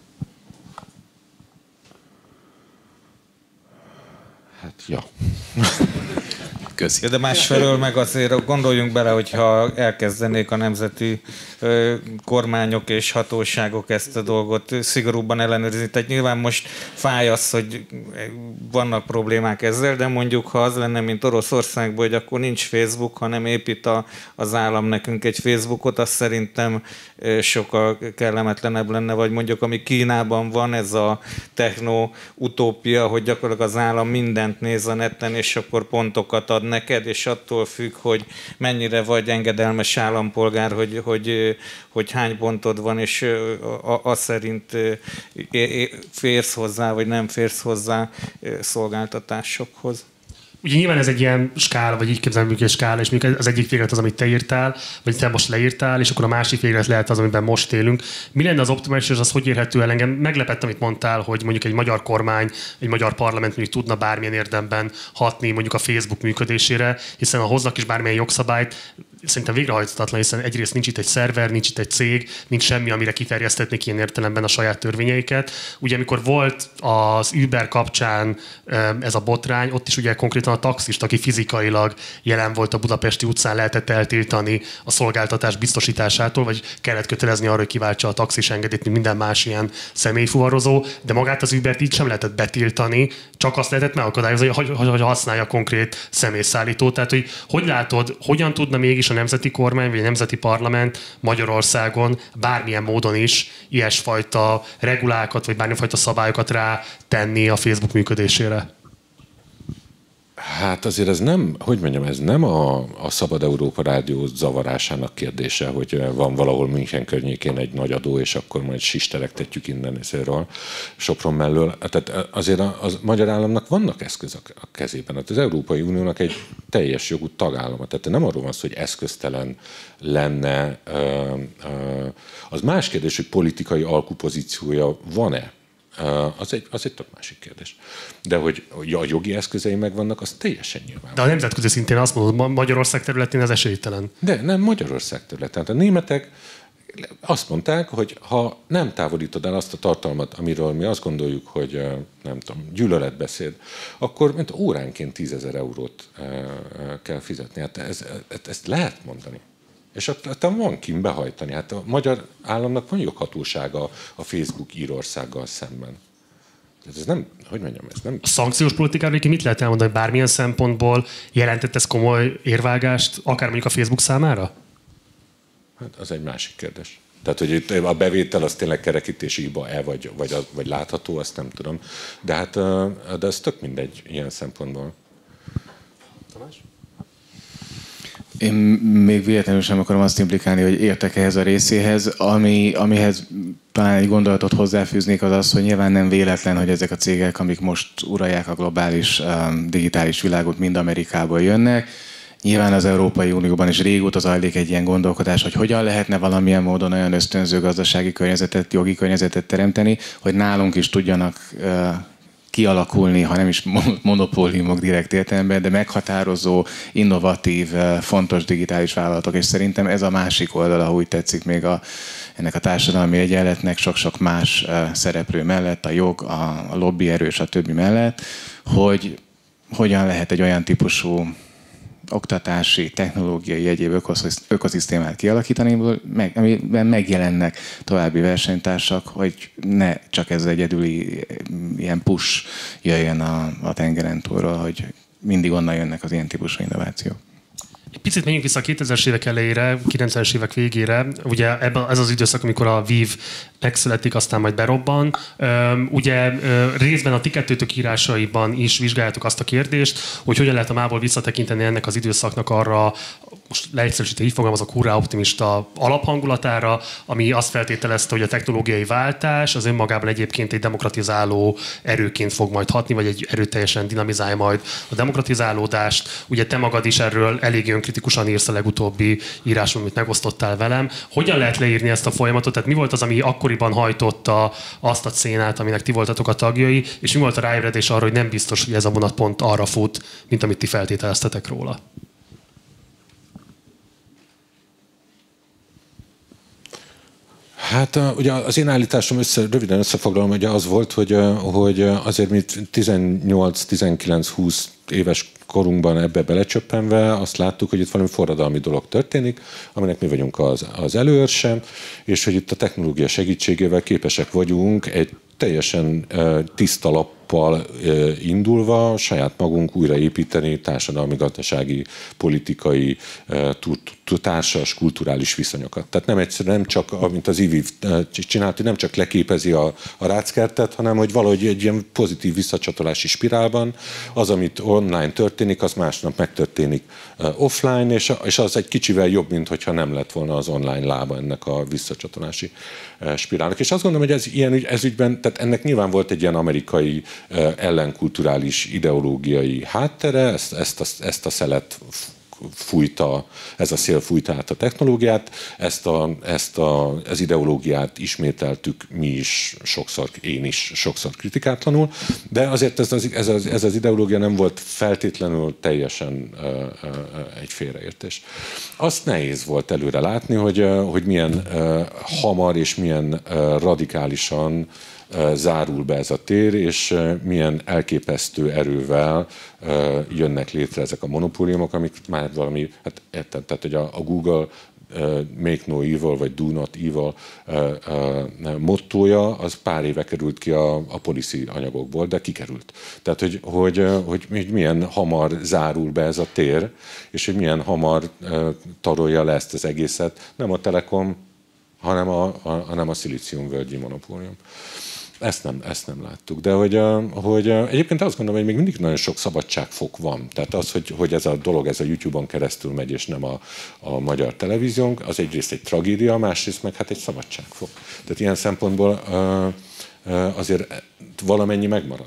Hát, ja. Köszi. De másfelől meg azért gondoljunk bele, hogyha elkezdenék a nemzeti ö, kormányok és hatóságok ezt a dolgot szigorúbban ellenőrizni. Tehát nyilván most fáj az, hogy vannak problémák ezzel, de mondjuk, ha az lenne, mint Oroszországban, hogy akkor nincs Facebook, hanem épít a, az állam nekünk egy Facebookot, az szerintem sokkal kellemetlenebb lenne, vagy mondjuk, ami Kínában van, ez a techno-utópia, hogy gyakorlatilag az állam mindent néz a neten, és akkor pontokat ad neked, és attól függ, hogy mennyire vagy engedelmes állampolgár, hogy, hogy, hogy hány pontod van, és az szerint férsz hozzá, vagy nem férsz hozzá szolgáltatásokhoz. Ugye nyilván ez egy ilyen skála, vagy így képzelünk egy skála, és mondjuk az egyik véglet az, amit te írtál, vagy te most leírtál, és akkor a másik véglet lehet az, amiben most élünk. Mi lenne az optimális, és az hogy érhető el? Engem meglepett, amit mondtál, hogy mondjuk egy magyar kormány, egy magyar parlament mondjuk tudna bármilyen érdemben hatni mondjuk a Facebook működésére, hiszen ha hoznak is bármilyen jogszabályt, szerintem végrehajthatatlan, hiszen egyrészt nincs itt egy szerver, nincs itt egy cég, nincs semmi, amire kiterjesztetnék ilyen értelemben a saját törvényeiket. Ugye amikor volt az Uber kapcsán ez a botrány, ott is ugye konkrétan a taxist, aki fizikailag jelen volt a budapesti utcán, lehetett eltiltani a szolgáltatás biztosításától, vagy kellett kötelezni arra, hogy kiváltsa a taxis engedélyt, mint minden más ilyen személyfuvarozó, de magát az Ubert így sem lehetett betiltani, csak azt lehetett megakadályozni, hogy, hogy használja konkrét személyszállítót. Tehát, hogy hogy látod, hogyan tudna mégis a nemzeti kormány vagy a nemzeti parlament Magyarországon bármilyen módon is ilyesfajta regulákat vagy bármifajta szabályokat rá tenni a Facebook működésére? Hát azért ez nem, hogy mondjam, ez nem a, a Szabad Európa Rádió zavarásának kérdése, hogy van valahol München környékén egy nagy adó, és akkor majd sisterektetjük innen ezerről, Sopron mellől. Tehát azért a, a magyar államnak vannak eszközök a kezében. Hát az Európai Uniónak egy teljes jogú tagállama. Tehát nem arról van szó, hogy eszköztelen lenne. Az más kérdés, hogy politikai alkupozíciója van-e. Az egy, az egy tök másik kérdés. De hogy a jogi eszközei megvannak, az teljesen nyilván. De a nemzetközi szintén azt mondod, Magyarország területén az esélytelen. De nem Magyarország területen. A németek azt mondták, hogy ha nem távolítod el azt a tartalmat, amiről mi azt gondoljuk, hogy nem tudom, gyűlöletbeszéd, akkor mint óránként tízezer eurót kell fizetni. Hát ez, ezt lehet mondani. És aztán van kim behajtani. Hát a magyar államnak van joghatósága a Facebook Írországgal szemben. Ez nem, hogy mondjam, ez nem... A szankciós politikáról mit lehet elmondani, hogy bármilyen szempontból jelentett ez komoly érvágást, akár mondjuk a Facebook számára? Hát az egy másik kérdés. Tehát, hogy itt a bevétel az tényleg kerekítési hiba-e, vagy, vagy, vagy látható, azt nem tudom. De hát de ez tök mindegy ilyen szempontból. Tamás? Én még véletlenül sem akarom azt implikálni, hogy értek ehhez a részéhez. Ami, amihez talán egy gondolatot hozzáfűznék, az az, hogy nyilván nem véletlen, hogy ezek a cégek, amik most uralják a globális um, digitális világot, mind Amerikából jönnek. Nyilván az Európai Unióban is régóta zajlik egy ilyen gondolkodás, hogy hogyan lehetne valamilyen módon olyan ösztönző gazdasági környezetet, jogi környezetet teremteni, hogy nálunk is tudjanak uh, kialakulni, ha nem is monopóliumok direkt értelemben, de meghatározó, innovatív, fontos digitális vállalatok, és szerintem ez a másik oldala, úgy tetszik még a, ennek a társadalmi egyenletnek sok-sok más szereplő mellett, a jog, a, a lobbyerő és a többi mellett, hogy hogyan lehet egy olyan típusú oktatási, technológiai, egyéb ökoszisztémát kialakítani, meg, amiben megjelennek további versenytársak, hogy ne csak ez egyedüli ilyen push jöjjön a, a tengeren túlról, hogy mindig onnan jönnek az ilyen típusú innovációk. Egy picit menjünk vissza a kétezres évek elejére, kilencvenes évek végére. Ugye ebben ez az időszak, amikor a vív megszületik, aztán majd berobban. Ugye részben a ti kettőtök írásaiban is vizsgáljátok azt a kérdést, hogy hogyan lehet a mából visszatekinteni ennek az időszaknak arra, most leegyszerűsítve így fogalmazok, hurrá optimista alaphangulatára, ami azt feltételezte, hogy a technológiai váltás az önmagában egyébként egy demokratizáló erőként fog majd hatni, vagy egy erőteljesen dinamizálja majd a demokratizálódást. Ugye te magad is erről elég önkritikusan írsz a legutóbbi írásban, amit megosztottál velem. Hogyan lehet leírni ezt a folyamatot? Tehát mi volt az, ami akkoriban hajtotta azt a szénát, aminek ti voltatok a tagjai, és mi volt a ráébredés arra, hogy nem biztos, hogy ez a vonat pont arra fut, mint amit ti feltételeztetek róla? Hát ugye az én állításom össze, röviden összefoglalom, ugye az volt, hogy, hogy azért mi tizennyolc tizenkilenc húsz éves korunkban ebbe belecsöppenve azt láttuk, hogy itt valami forradalmi dolog történik, aminek mi vagyunk az, az előőrsem, és hogy itt a technológia segítségével képesek vagyunk egy teljesen tiszta lappal indulva saját magunk újraépíteni társadalmi, gazdasági, politikai, társas, kulturális viszonyokat. Tehát nem egyszerűen nem csak, mint az i vív csinált, hogy nem csak leképezi a, a ráckertet, hanem hogy valahogy egy ilyen pozitív visszacsatolási spirálban az, amit online történik, az másnap megtörténik offline, és, és az egy kicsivel jobb, mint hogyha nem lett volna az online lába ennek a visszacsatolási spirálnak. És azt gondolom, hogy ez, ilyen, ez ügyben, tehát ennek nyilván volt egy ilyen amerikai ellenkulturális ideológiai háttere, ezt, ezt, a, ezt a szelet fújta, ez a szél fújta át a technológiát, ezt, a, ezt a, az ideológiát ismételtük mi is sokszor, én is sokszor kritikátlanul, de azért ez az, ez az, ez az ideológia nem volt feltétlenül teljesen uh, uh, egy félreértés. Azt nehéz volt előre látni, hogy, uh, hogy milyen uh, hamar és milyen uh, radikálisan zárul be ez a tér, és milyen elképesztő erővel jönnek létre ezek a monopóliumok, amik már valami, hát érted, tehát hogy a, a Google Make No Evil, vagy Do Not Evil mottója, az pár éve került ki a, a policy anyagokból, de kikerült. Tehát, hogy, hogy, hogy, hogy milyen hamar zárul be ez a tér, és hogy milyen hamar tarolja le ezt az egészet, nem a Telekom, hanem a, a, hanem a szilíciumvölgyi monopólium. Ezt nem, ezt nem láttuk. De hogy, hogy egyébként azt gondolom, hogy még mindig nagyon sok szabadságfok van. Tehát az, hogy, hogy ez a dolog ez a YouTube-on keresztül megy, és nem a, a magyar televíziónk, az egyrészt egy tragédia, másrészt meg hát egy szabadságfok. Tehát ilyen szempontból azért valamennyi megmaradt.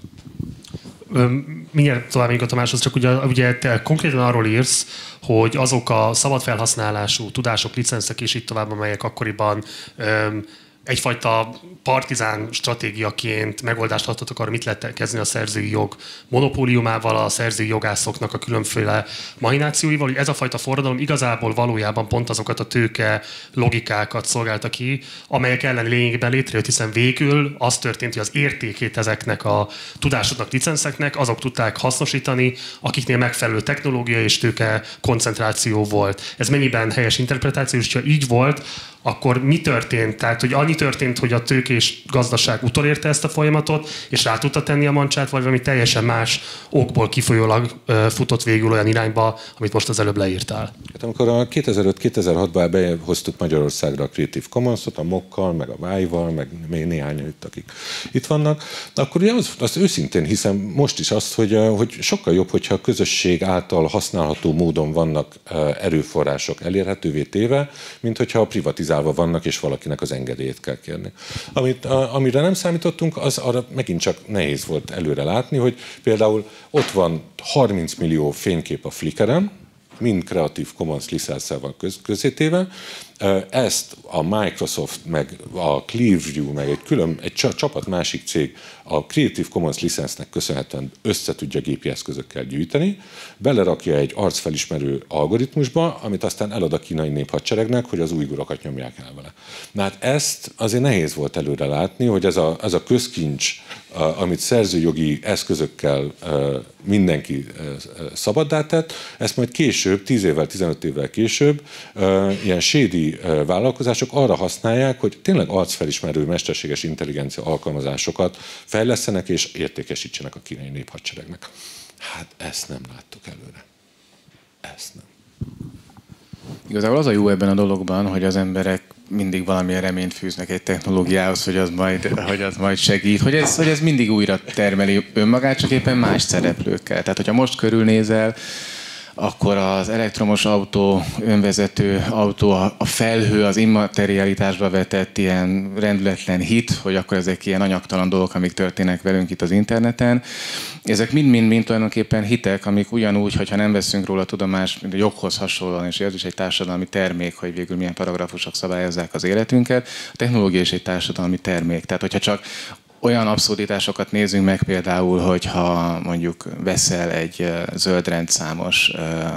Mindjárt tovább megyünk a Tamáshoz, csak ugye, ugye te konkrétan arról írsz, hogy azok a szabad felhasználású tudások, licenszek és így tovább, amelyek akkoriban öm, egyfajta partizán stratégiaként megoldást adhatok arra, mit lehet kezdeni a szerzői jog monopóliumával, a szerzői jogászoknak a különféle mahinációival, hogy ez a fajta forradalom igazából valójában pont azokat a tőke logikákat szolgálta ki, amelyek ellen lényegében létrejött, hiszen végül az történt, hogy az értékét ezeknek a tudásoknak, licenszeknek azok tudták hasznosítani, akiknél megfelelő technológia és tőke koncentráció volt. Ez mennyiben helyes interpretáció, és ha így volt, akkor mi történt? Tehát, hogy annyi történt, hogy a tőkés gazdaság utolérte ezt a folyamatot, és rá tudta tenni a mancsát, vagy valami teljesen más okból kifolyólag futott végül olyan irányba, amit most az előbb leírtál? Hát amikor a kétezer-öt kétezer-hatban behoztuk Magyarországra a Creative Commons-ot, a mokkal, meg a vájval, meg még néhány itt, akik itt vannak, akkor ugye az, az őszintén hiszem most is azt, hogy, hogy sokkal jobb, hogyha a közösség által használható módon vannak erőforrások elérhetővé téve, mint hogyha a privatizálva vannak, és valakinek az engedélyét kell kérni. Amit, a, amire nem számítottunk, az arra megint csak nehéz volt előre látni, hogy például ott van harminc millió fénykép a Flickren, mind Creative Commons licenszel köz, közétéve. Ezt a Microsoft, meg a Clearview, meg egy külön, egy csapat másik cég a Creative Commons licensznek köszönhetően össze tudja gépi eszközökkel gyűjteni, belerakja egy arcfelismerő algoritmusba, amit aztán elad a kínai néphadseregnek, hogy az ujgurokat nyomják el vele. Na hát ezt azért nehéz volt előre látni, hogy ez a, ez a közkincs, amit szerzőjogi eszközökkel mindenki szabaddá tett, ezt majd később, tíz évvel, tizenöt évvel később ilyen shady vállalkozások arra használják, hogy tényleg arcfelismerő mesterséges intelligencia alkalmazásokat fejlesztenek és értékesítsenek a kínai néphadseregnek. Hát ezt nem láttuk előre. Ezt nem. Igazából az a jó ebben a dologban, hogy az emberek mindig valamilyen reményt fűznek egy technológiához, hogy az majd, hogy az majd segít, hogy ez, hogy ez mindig újra termeli önmagát, csak éppen más szereplőkkel. Tehát, hogyha most körülnézel, akkor az elektromos autó, önvezető autó, a felhő, az immaterialitásba vetett ilyen rendületlen hit, hogy akkor ezek ilyen anyagtalan dolgok, amik történnek velünk itt az interneten. Ezek mind-mind-mind tulajdonképpen hitek, amik ugyanúgy, hogyha nem veszünk róla tudomást, mint a joghoz hasonlóan, és ez is egy társadalmi termék, hogy végül milyen paragrafusok szabályozzák az életünket. A technológia is egy társadalmi termék. Tehát, hogyha csak olyan abszurditásokat nézzünk meg például, hogyha mondjuk veszel egy zöld rendszámos,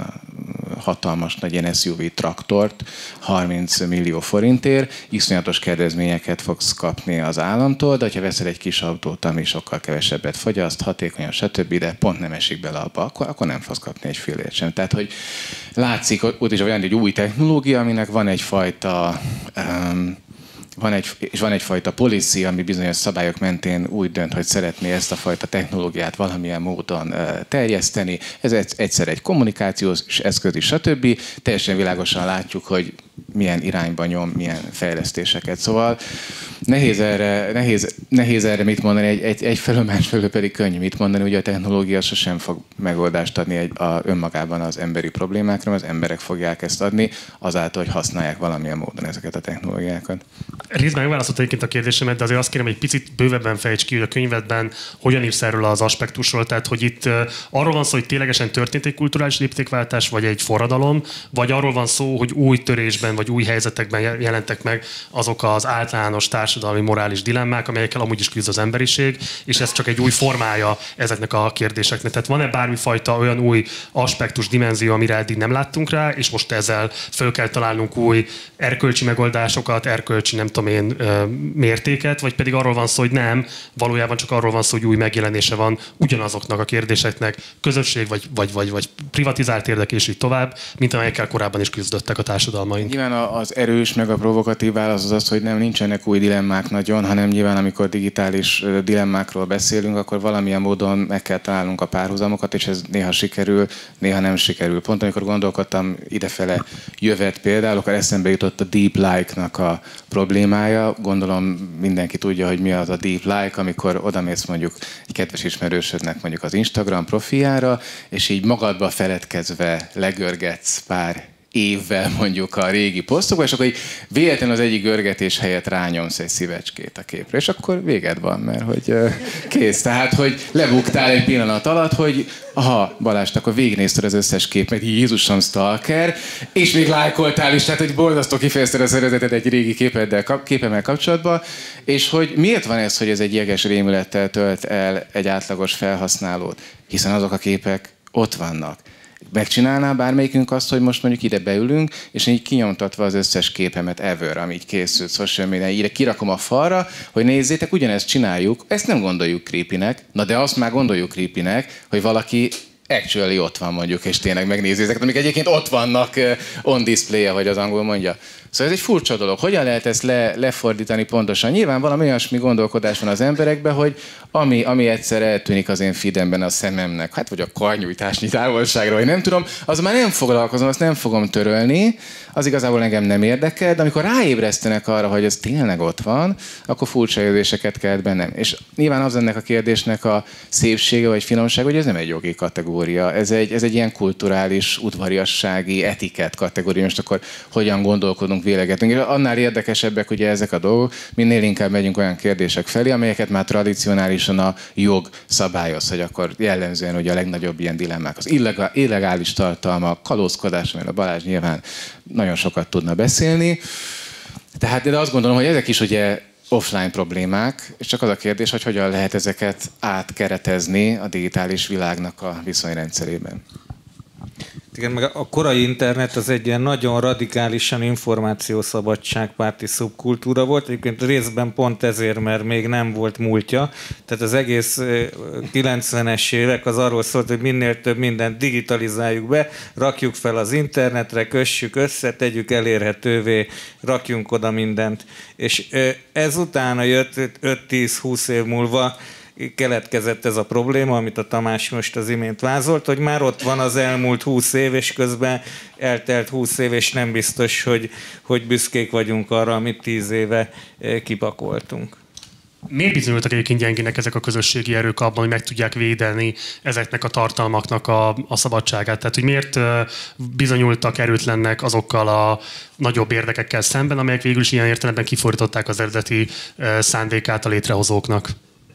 hatalmas nagy ilyen es u vé traktort harminc millió forintért, iszonyatos kedvezményeket fogsz kapni az államtól, de ha veszel egy kis autót, ami sokkal kevesebbet fogyaszt, hatékonyan, stb., de pont nem esik bele abba, akkor, akkor nem fogsz kapni egy fillért sem. Tehát, hogy látszik, ott is olyan egy új technológia, aminek van egyfajta um, Van egy, és van egyfajta policy, ami bizonyos szabályok mentén úgy dönt, hogy szeretné ezt a fajta technológiát valamilyen módon terjeszteni. Ez egyszer egy kommunikációs eszköz is, stb. Teljesen világosan látjuk, hogy milyen irányba nyom, milyen fejlesztéseket. Szóval nehéz erre, nehéz, nehéz erre mit mondani, egy, egy, egyfelől, másfelől pedig könnyű mit mondani, hogy a technológia sosem fog megoldást adni egy, a, önmagában az emberi problémákra, az emberek fogják ezt adni, azáltal, hogy használják valamilyen módon ezeket a technológiákat. Részben megválaszolta egyébként a kérdésemet, de azért azt kérem, egy picit bővebben fejtsd ki, hogy a könyvedben hogyan írsz erről az aspektusról, tehát hogy itt uh, arról van szó, hogy ténylegesen történt egy kulturális léptékváltás, vagy egy forradalom, vagy arról van szó, hogy új törésben, vagy új helyzetekben jelentek meg azok az általános társadalmi morális dilemmák, amelyekkel amúgy is küzd az emberiség, és ez csak egy új formája ezeknek a kérdéseknek. Tehát van-e bármifajta olyan új aspektus, dimenzió, amire eddig nem láttunk rá, és most ezzel föl kell találnunk új erkölcsi megoldásokat, erkölcsi, nem tudom én, mértéket, vagy pedig arról van szó, hogy nem, valójában csak arról van szó, hogy új megjelenése van ugyanazoknak a kérdéseknek, közösség, vagy, vagy, vagy, vagy privatizált érdek, és így tovább, mint amelyekkel korábban is küzdöttek a társadalmaink. nyilván az erős meg a provokatív válasz az az, hogy nem, nincsenek új dilemmák nagyon, hanem nyilván amikor digitális dilemmákról beszélünk, akkor valamilyen módon meg kell találnunk a párhuzamokat, és ez néha sikerül, néha nem sikerül. Pont amikor gondolkodtam idefele jövet például, akkor eszembe jutott a deep like-nak a problémája. Gondolom mindenki tudja, hogy mi az a deep like, amikor odamész mondjuk egy kedves ismerősödnek mondjuk az Instagram profiljára, és így magadba feledkezve legörgetsz pár évvel mondjuk a régi posztokba, és akkor így véletlenül az egyik görgetés helyett rányomsz egy szívecskét a képre, és akkor véged van, mert hogy kész. Tehát, hogy lebuktál egy pillanat alatt, hogy aha, Balázs, akkor végignézted az összes képet, Jézusom, stalker, és még lájkoltál is, tehát hogy borzasztó kifejezted a szereteted egy régi képeddel, képemmel kapcsolatban, és hogy miért van ez, hogy ez egy jeges rémülettel tölt el egy átlagos felhasználót? Hiszen azok a képek ott vannak. Megcsinálná bármelyikünk azt, hogy most mondjuk ide beülünk, és így kinyomtatva az összes képemet ever, ami így készült social media, ide kirakom a falra, hogy nézzétek, ugyanezt csináljuk, ezt nem gondoljuk creepynek, na de azt már gondoljuk creepynek, hogy valaki actually ott van mondjuk, és tényleg megnézi ezeket, amik egyébként ott vannak on display, ahogy az angol mondja. Szóval ez egy furcsa dolog. Hogyan lehet ezt le, lefordítani pontosan? Nyilván valami olyasmi gondolkodás van az emberekben, hogy ami, ami egyszer eltűnik az én feedemben a szememnek, hát vagy a karnyújtásnyi távolságra, vagy nem tudom, az már nem foglalkozom, azt nem fogom törölni, az igazából engem nem érdekel, de amikor ráébresztenek arra, hogy ez tényleg ott van, akkor furcsa érzéseket kelt bennem. És nyilván az ennek a kérdésnek a szépsége vagy finomsága, hogy ez nem egy jogi kategória, ez egy, ez egy ilyen kulturális, udvariassági, etikett kategória. Most akkor hogyan gondolkodunk, vélegetünk. És annál érdekesebbek ugye ezek a dolgok, minél inkább megyünk olyan kérdések felé, amelyeket már tradicionálisan a jog szabályoz, hogy akkor jellemzően ugye a legnagyobb ilyen dilemmák az illegál, illegális tartalma, kalózkodás, amiről a Balázs nyilván nagyon sokat tudna beszélni. Tehát de azt gondolom, hogy ezek is ugye offline problémák, és csak az a kérdés, hogy hogyan lehet ezeket átkeretezni a digitális világnak a viszonyrendszerében. Igen, meg a korai internet az egy ilyen nagyon radikálisan információszabadságpárti szubkultúra volt. Egyébként részben pont ezért, mert még nem volt múltja. Tehát az egész kilencvenes évek az arról szólt, hogy minél több mindent digitalizáljuk be, rakjuk fel az internetre, kössük össze, tegyük elérhetővé, rakjunk oda mindent. És ezután jött öt-tíz-húsz év múlva keletkezett ez a probléma, amit a Tamás most az imént vázolt, hogy már ott van az elmúlt húsz év, és közben eltelt húsz év, és nem biztos, hogy, hogy büszkék vagyunk arra, amit tíz éve kipakoltunk. Miért bizonyultak egyébként gyengének ezek a közösségi erők abban, hogy meg tudják védeni ezeknek a tartalmaknak a, a szabadságát? Tehát, hogy miért bizonyultak erőtlennek azokkal a nagyobb érdekekkel szemben, amelyek végül is ilyen értelemben kifordították az eredeti szándékát a létrehozóknak?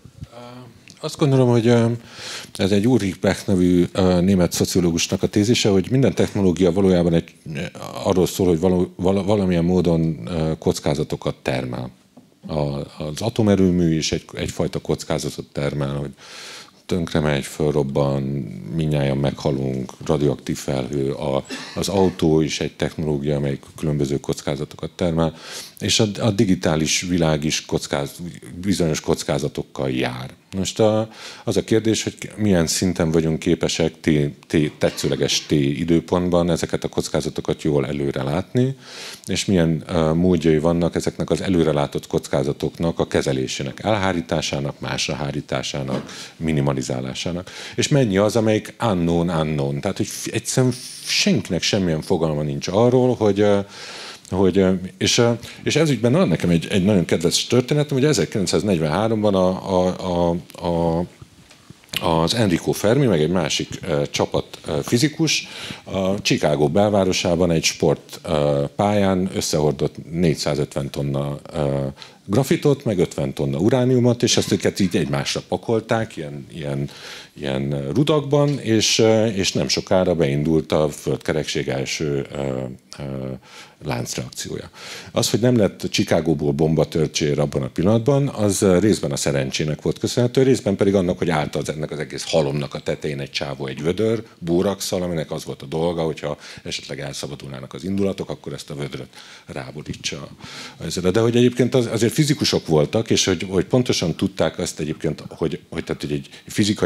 Azt gondolom, hogy ez egy Ulrich Beck nevű német szociológusnak a tézise, hogy minden technológia valójában egy, arról szól, hogy való, valamilyen módon kockázatokat termel. Az atomerőmű is egy, egyfajta kockázatot termel, hogy tönkre megy, fölrobban, mindnyájan meghalunk, radioaktív felhő, a, az autó is egy technológia, amely különböző kockázatokat termel, és a, a digitális világ is kockáz, bizonyos kockázatokkal jár. Most a, az a kérdés, hogy milyen szinten vagyunk képesek t, t, tetszőleges T időpontban ezeket a kockázatokat jól előre látni, és milyen uh, módjai vannak ezeknek az előrelátott kockázatoknak a kezelésének, elhárításának, másra hárításának, minimalizálásának. És mennyi az, amelyik unknown, unknown. Tehát, hogy egyszerűen senkinek semmilyen fogalma nincs arról, hogy uh, Hogy, és, és ez ügyben van nekem egy, egy nagyon kedves történetem, hogy ezerkilencszáznegyvenháromban a, a, a, a, az Enrico Fermi, meg egy másik uh, csapat uh, fizikus a Chicago belvárosában egy sportpályán uh, összehordott négyszázötven tonna uh, grafitot, meg ötven tonna urániumot, és ezt őket így egymásra pakolták, ilyen, ilyen, ilyen rudakban, és, és nem sokára beindult a földkerekség első uh, uh, láncreakciója. Az, hogy nem lett Chicagóból bombatörcsér abban a pillanatban, az részben a szerencsének volt köszönhető, részben pedig annak, hogy állt az, ennek az egész halomnak a tetején egy csávó, egy vödör, bórakszal, aminek az volt a dolga, hogyha esetleg elszabadulnának az indulatok, akkor ezt a vödröt ráborítsa. De hogy egyébként az, azért fizikusok voltak, és hogy, hogy pontosan tudták azt egyébként, hogy, hogy, tehát, hogy egy fizikai szab,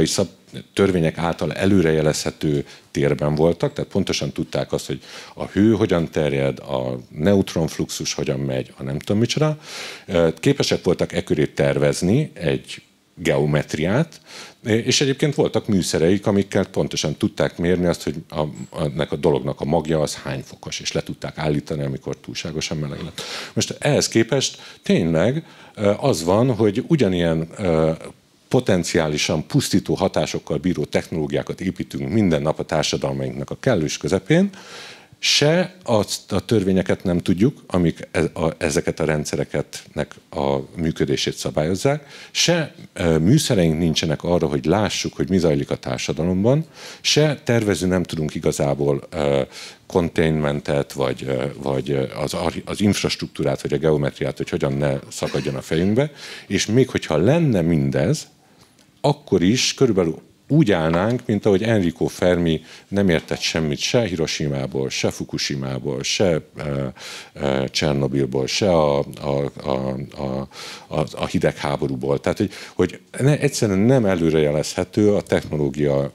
törvények által előrejelezhető térben voltak, tehát pontosan tudták azt, hogy a hő hogyan terjed, a neutronfluxus hogyan megy, a nem tudom micsoda. Képesek voltak e köré tervezni egy geometriát, és egyébként voltak műszereik, amikkel pontosan tudták mérni azt, hogy a, ennek a dolognak a magja az hány fokos, és le tudták állítani, amikor túlságosan meleg lett. Most ehhez képest tényleg az van, hogy ugyanilyen potenciálisan pusztító hatásokkal bíró technológiákat építünk minden nap a társadalmainknak a kellős közepén, se azt a törvényeket nem tudjuk, amik ezeket a rendszereknek a működését szabályozzák, se műszereink nincsenek arra, hogy lássuk, hogy mi zajlik a társadalomban, se tervező nem tudunk igazából containmentet, vagy, vagy az, az infrastruktúrát, vagy a geometriát, hogy hogyan ne szakadjon a fejünkbe, és még hogyha lenne mindez, akkor is körülbelül úgy állnánk, mint ahogy Enrico Fermi nem értett semmit se Hiroshimából, se Fukushimából, se e, e, Csernobilból, se a, a, a, a, a, a hidegháborúból. Tehát, hogy, hogy ne, egyszerűen nem előrejelezhető a technológia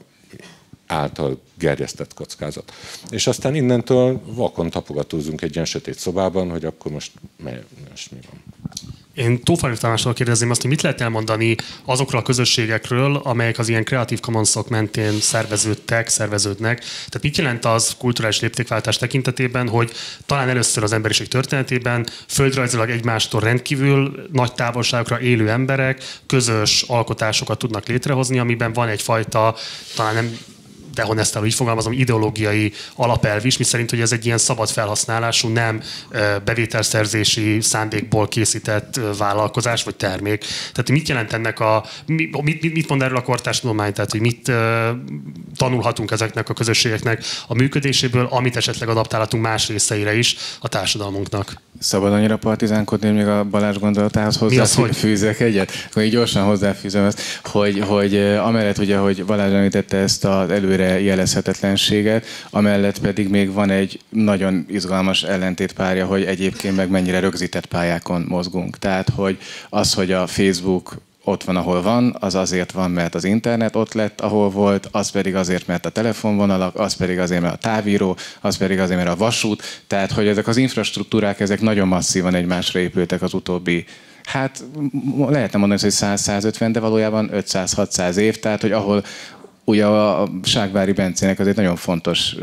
által gerjesztett kockázat. És aztán innentől vakon tapogatózunk egy ilyen sötét szobában, hogy akkor most, most mi van. Én Tófalvi Tamástól kérdezném azt, hogy mit lehet elmondani azokról a közösségekről, amelyek az ilyen Creative Commons-ok mentén szerveződtek, szerveződnek. Tehát mit jelent az kulturális léptékváltás tekintetében, hogy talán először az emberiség történetében földrajzilag egymástól rendkívül nagy távolságokra élő emberek közös alkotásokat tudnak létrehozni, amiben van egyfajta, talán nem dehonestáló, így fogalmazom, ideológiai alapelv is, miszerint, hogy ez egy ilyen szabad felhasználású, nem bevételszerzési szándékból készített vállalkozás vagy termék. Tehát mit jelent ennek a, mit, mit mond erről a kortárstudomány, tehát hogy mit tanulhatunk ezeknek a közösségeknek a működéséből, amit esetleg adaptálhatunk más részeire is a társadalmunknak. Szabad annyira partizánkodni, még a Balázs gondolatához hozzáfűzek egyet? Akkor így gyorsan hozzáfűzöm ezt, hogy, hogy amellett ugye, hogy Balázs említette ezt az előre jelezhetetlenséget, amellett pedig még van egy nagyon izgalmas ellentétpárja, hogy egyébként meg mennyire rögzített pályákon mozgunk. Tehát, hogy az, hogy a Facebook ott van, ahol van, az azért van, mert az internet ott lett, ahol volt, az pedig azért, mert a telefonvonalak, az pedig azért, mert a távíró, az pedig azért, mert a vasút. Tehát, hogy ezek az infrastruktúrák, ezek nagyon masszívan egymásra épültek az utóbbi, hát lehetne mondani, hogy száz-százötven, de valójában ötszáz-hatszáz év, tehát, hogy ahol ugye a Ságvári Bencének az egy nagyon fontos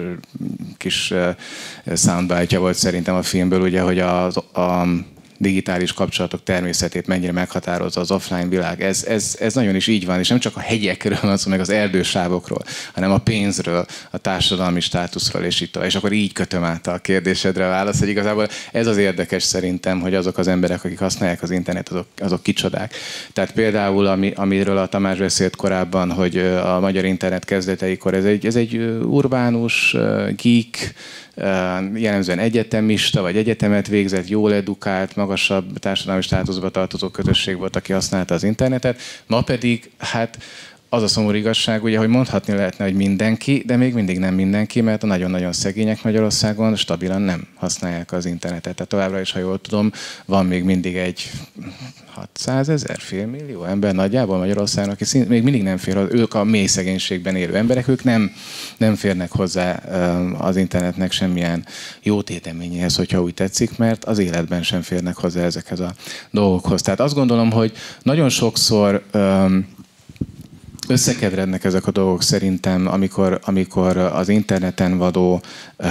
kis soundbite-ja volt szerintem a filmből, ugye, hogy a, a digitális kapcsolatok természetét mennyire meghatározza az offline világ. Ez, ez, ez nagyon is így van, és nem csak a hegyekről van szó, meg az erdősávokról, hanem a pénzről, a társadalmi státuszról, és itt. És akkor így kötöm át a kérdésedre a választ, hogy igazából ez az érdekes szerintem, hogy azok az emberek, akik használják az internet, azok, azok kicsodák. Tehát például, ami, amiről a Tamás beszélt korábban, hogy a magyar internet kezdeteikor ez egy, ez egy urbánus, geek, jellemzően egyetemista, vagy egyetemet végzett, jól edukált, magasabb társadalmi státuszba tartozó közösség volt, aki használta az internetet. Ma pedig, hát az a szomorú igazság, ugye, hogy mondhatni lehetne, hogy mindenki, de még mindig nem mindenki, mert a nagyon-nagyon szegények Magyarországon stabilan nem használják az internetet. Tehát továbbra is, ha jól tudom, van még mindig egy hatszázezer, félmillió ember nagyjából Magyarországon, aki szint, még mindig nem fér, ők a mély szegénységben élő emberek, ők nem, nem férnek hozzá az internetnek semmilyen jó téteményéhez, hogyha úgy tetszik, mert az életben sem férnek hozzá ezekhez a dolgokhoz. Tehát azt gondolom, hogy nagyon sokszor összekeverednek ezek a dolgok szerintem, amikor, amikor az interneten való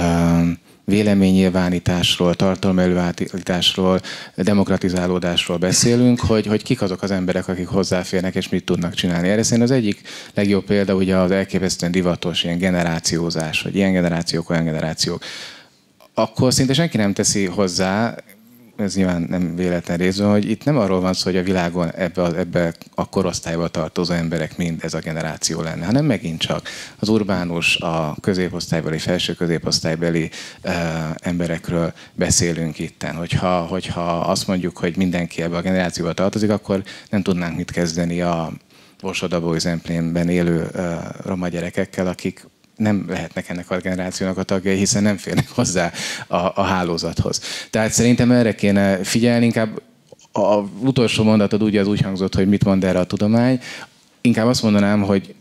véleménynyilvánításról, tartalmi előállításról, demokratizálódásról beszélünk, hogy, hogy kik azok az emberek, akik hozzáférnek és mit tudnak csinálni. Erre szerintem az egyik legjobb példa ugye az elképesztően divatos ilyen generációzás, hogy ilyen generációk, olyan generációk. Akkor szinte senki nem teszi hozzá, ez nyilván nem véletlen részben, hogy itt nem arról van szó, hogy a világon ebbe a, ebbe a korosztályba tartozó emberek mind ez a generáció lenne, hanem megint csak az urbánus, a középosztálybeli, felső középosztálybeli uh, emberekről beszélünk itten. Hogyha, hogyha azt mondjuk, hogy mindenki ebbe a generációba tartozik, akkor nem tudnánk mit kezdeni a Borsod-Abaúj Zemplénben élő uh, roma gyerekekkel, akik nem lehetnek ennek a generációnak a tagjai, hiszen nem férnek hozzá a, a hálózathoz. Tehát szerintem erre kéne figyelni, inkább az utolsó mondatod ugye az úgy hangzott, hogy mit mond erre a tudomány. Inkább azt mondanám, hogy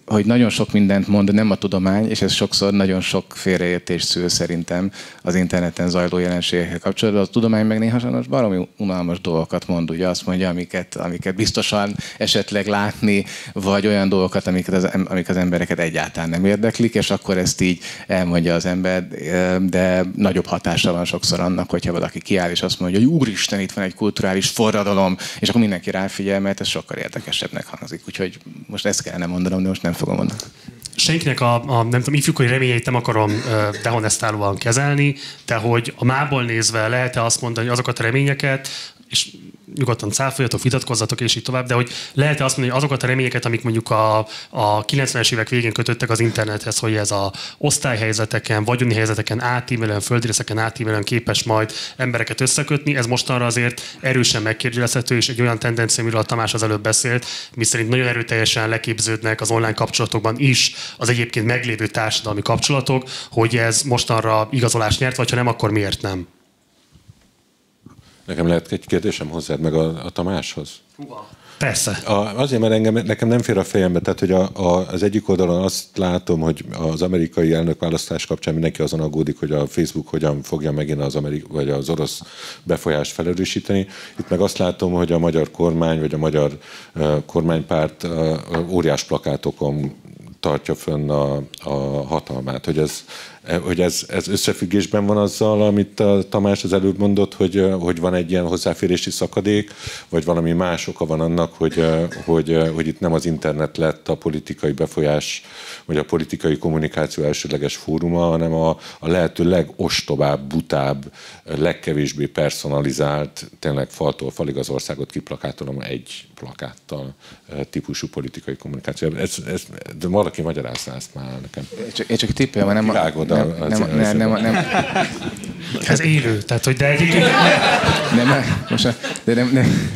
hogy nagyon sok mindent mond, nem a tudomány, és ez sokszor nagyon sok félreértés szül szerintem az interneten zajló jelenségekkel kapcsolatban. A tudomány meg néha sajnos baromi unalmas dolgokat mond, ugye azt mondja, amiket, amiket biztosan esetleg látni, vagy olyan dolgokat, amiket az, amik az embereket egyáltalán nem érdeklik, és akkor ezt így elmondja az ember, de nagyobb hatása van sokszor annak, hogyha valaki kiáll és azt mondja, hogy úristen, itt van egy kulturális forradalom, és akkor mindenki ráfigyel, mert ez sokkal érdekesebbnek hangzik. Úgyhogy most ezt kellene mondanom, de most nem fogom mondani. Senkinek a, a nem tudom, ifjúkori reményeit nem akarom uh, dehonestálóan kezelni, de hogy a mából nézve lehet-e azt mondani, hogy azokat a reményeket, és nyugodtan cáfoljatok, vitatkozzatok, és így tovább, de hogy lehet-e azt mondani, hogy azokat a reményeket, amik mondjuk a, a kilencvenes évek végén kötöttek az internethez, hogy ez a osztályhelyzeteken, vagyoni helyzeteken átívelően, földrészeken átívelően képes majd embereket összekötni, ez mostanra azért erősen megkérdőjelezhető, és egy olyan tendencia, amiről a Tamás az előbb beszélt, miszerint nagyon erőteljesen leképződnek az online kapcsolatokban is az egyébként meglévő társadalmi kapcsolatok, hogy ez mostanra igazolást nyert, vagy ha nem, akkor miért nem? Nekem lehet egy kérdésem hozzád, meg a, a Tamáshoz? Persze. A, azért, mert engem, nekem nem fér a fejembe, tehát hogy a, a, az egyik oldalon azt látom, hogy az amerikai elnökválasztás kapcsán mindenki azon aggódik, hogy a Facebook hogyan fogja megint az, amerik, vagy az orosz befolyást felerősíteni. Itt meg azt látom, hogy a magyar kormány, vagy a magyar uh, kormánypárt uh, óriás plakátokon tartja fönn a, a hatalmát, hogy ez hogy ez, ez összefüggésben van azzal, amit a Tamás az előbb mondott, hogy, hogy van egy ilyen hozzáférési szakadék, vagy valami más oka van annak, hogy, hogy, hogy itt nem az internet lett a politikai befolyás, vagy a politikai kommunikáció elsődleges fóruma, hanem a, a lehető legostobább, butább, legkevésbé personalizált, tényleg faltól falig az országot kiplakátolom egy plakáttal típusú politikai kommunikáció. Ez, ez, de valaki magyarázza ezt már nekem. Én csak tippelem, nem a... Nem, nem, nem, nem, nem. Ez élő, tehát hogy de egyébként... Nem, nem, most, de nem, nem.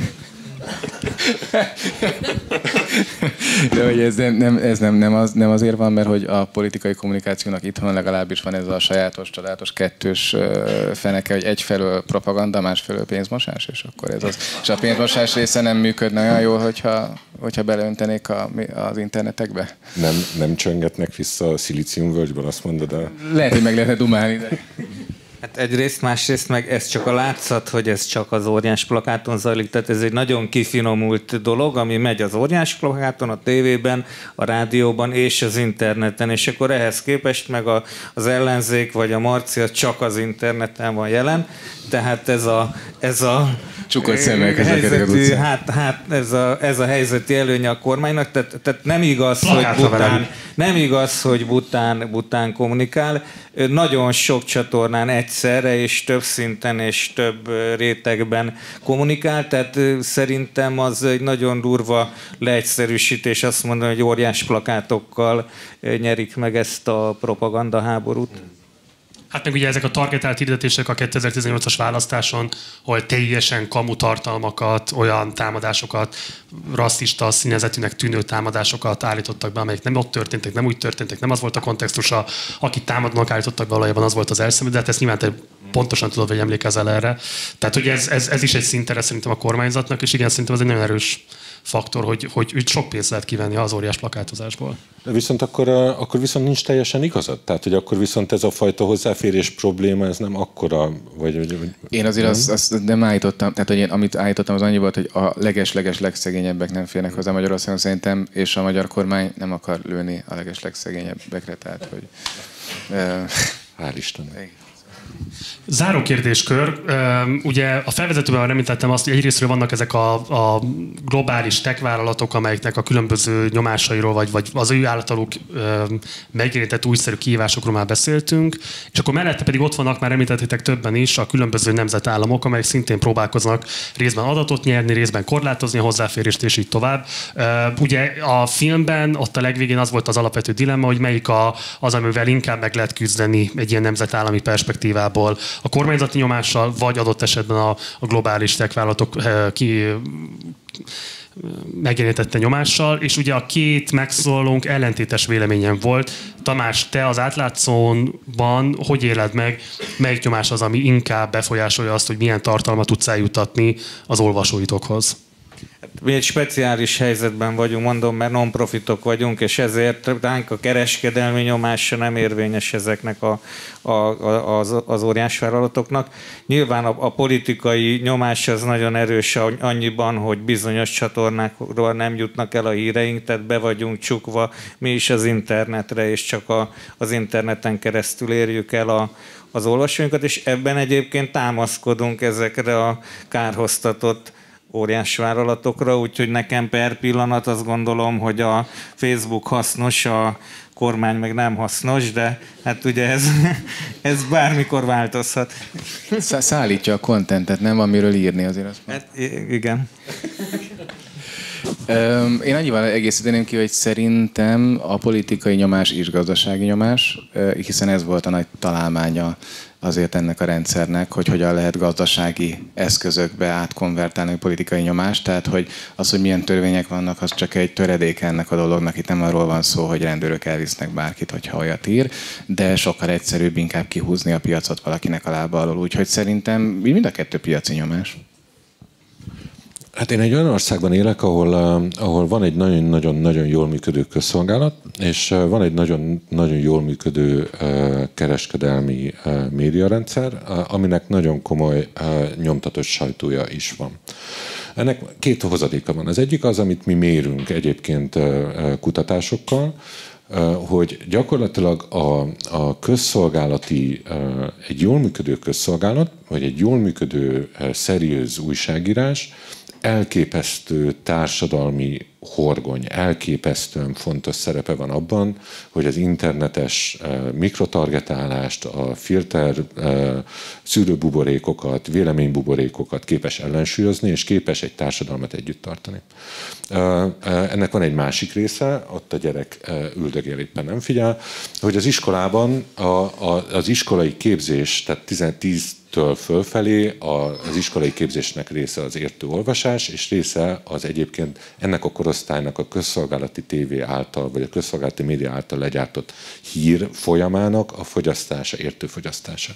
De hogy ez, nem, ez nem, nem, az, nem azért van, mert hogy a politikai kommunikációnak itthon legalábbis van ez a sajátos, csodálatos kettős feneke, hogy egyfelől propaganda, másfelől pénzmosás, és akkor ez az. És a pénzmosás része nem működne olyan jól, hogyha, hogyha beleöntenék a, az internetekbe? Nem, nem csöngetnek vissza a szilíciumvölgyben, azt mondod? A... Lehet, hogy meg lehetne dumálni, de... Hát egyrészt, másrészt meg ez csak a látszat, hogy ez csak az óriás plakáton zajlik, tehát ez egy nagyon kifinomult dolog, ami megy az óriás plakáton, a tévében, a rádióban és az interneten, és akkor ehhez képest meg a, az ellenzék vagy a Marcia csak az interneten van jelen, tehát ez a, ez a csukott szemek helyzeti, hát, hát ez, a, ez a helyzeti előnye a kormánynak, tehát, tehát nem igaz, hogy Bután, nem igaz, hogy Bután, Bután kommunikál, nagyon sok csatornán egyszerre és több szinten és több rétegben kommunikál, tehát szerintem az egy nagyon durva leegyszerűsítés azt mondani, hogy óriás plakátokkal nyerik meg ezt a propagandaháborút. Hát meg ugye ezek a targetált hirdetések a kétezer-tizennyolcas választáson, ahol teljesen kamu tartalmakat, olyan támadásokat, rasszista színezetűnek tűnő támadásokat állítottak be, amelyek nem ott történtek, nem úgy történtek, nem az volt a kontextusa, akit támadnak állítottak be, valójában az volt az elszemű, de hát ezt nyilván te pontosan tudod, hogy emlékezel erre. Tehát, hogy ez, ez, ez is egy szintere szerintem a kormányzatnak, és igen, szerintem ez egy nagyon erős faktor, hogy, hogy, hogy sok pénzt lehet kivenni az óriás plakátozásból. De viszont akkor, akkor viszont nincs teljesen igazad? Tehát, hogy akkor viszont ez a fajta hozzáférés probléma, ez nem akkora, vagy... vagy én azért azt, azt nem állítottam, tehát hogy én, amit állítottam, az annyi volt, hogy a leges-leges legszegényebbek nem férnek hozzá Magyarországon szerintem, és a magyar kormány nem akar lőni a leges legszegényebbekre, tehát hogy... Hál' Istennek. Záró kérdéskör. Ugye a felvezetőben már említettem azt, hogy egyrésztről vannak ezek a, a globális tech vállalatok, amelyeknek a különböző nyomásairól, vagy, vagy az ő általuk megjelentett újszerű kihívásokról már beszéltünk, és akkor mellette pedig ott vannak, már említettétek többen is, a különböző nemzetállamok, amelyek szintén próbálkoznak részben adatot nyerni, részben korlátozni a hozzáférést, és így tovább. Ugye a filmben ott a legvégén az volt az alapvető dilemma, hogy melyik a, az, amivel inkább meg lehet küzdeni egy ilyen nemzetállami perspektívából, a kormányzati nyomással, vagy adott esetben a, a globális tech-vállalatok ki megjelenítette nyomással, és ugye a két megszólalónk ellentétes véleményen volt. Tamás, te az átlátszónban hogy éled meg, melyik nyomás az, ami inkább befolyásolja azt, hogy milyen tartalmat tudsz eljutatni az olvasóitokhoz? Mi egy speciális helyzetben vagyunk, mondom, mert non-profitok vagyunk, és ezért ránk a kereskedelmi nyomása nem érvényes ezeknek a, a, a, az, az óriásvállalatoknak. Nyilván a, a politikai nyomás az nagyon erős annyiban, hogy bizonyos csatornákról nem jutnak el a híreink, tehát be vagyunk csukva mi is az internetre, és csak a, az interneten keresztül érjük el a, az olvasóinkat, és ebben egyébként támaszkodunk ezekre a kárhoztatott óriás vállalatokra, úgyhogy nekem per pillanat azt gondolom, hogy a Facebook hasznos, a kormány meg nem hasznos, de hát ugye ez, ez bármikor változhat. Szállítja a kontentet, nem, amiről írni azért azt mondom. Hát igen. Én annyival egészíteném ki, hogy szerintem a politikai nyomás és gazdasági nyomás, hiszen ez volt a nagy találmánya azért ennek a rendszernek, hogy hogyan lehet gazdasági eszközökbe átkonvertálni a politikai nyomást, tehát hogy az, hogy milyen törvények vannak, az csak egy töredéke ennek a dolognak. Itt nem arról van szó, hogy rendőrök elvisznek bárkit, hogyha olyat ír, de sokkal egyszerűbb inkább kihúzni a piacot valakinek a lába alól. Úgyhogy szerintem mind a kettő piaci nyomás. Hát én egy olyan országban élek, ahol, ahol van egy nagyon-nagyon jól működő közszolgálat, és van egy nagyon-nagyon jól működő kereskedelmi médiarendszer, aminek nagyon komoly nyomtatott sajtója is van. Ennek két hozadéka van. Az egyik az, amit mi mérünk egyébként kutatásokkal, hogy gyakorlatilag a, a közszolgálati, egy jól működő közszolgálat, vagy egy jól működő szeriőz újságírás elképesztő társadalmi horgony, elképesztően fontos szerepe van abban, hogy az internetes mikrotargetálást, a filter szűrőbuborékokat, véleménybuborékokat képes ellensúlyozni, és képes egy társadalmat együtt tartani. Ennek van egy másik része, ott a gyerek üldögél, éppen nem figyel, hogy az iskolában a, a, az iskolai képzés, tehát tíztől fölfelé az iskolai képzésnek része az értő olvasás, és része az egyébként ennek a korosztálynak a közszolgálati tévé által, vagy a közszolgálati média által legyártott hír folyamának a fogyasztása, értő fogyasztása.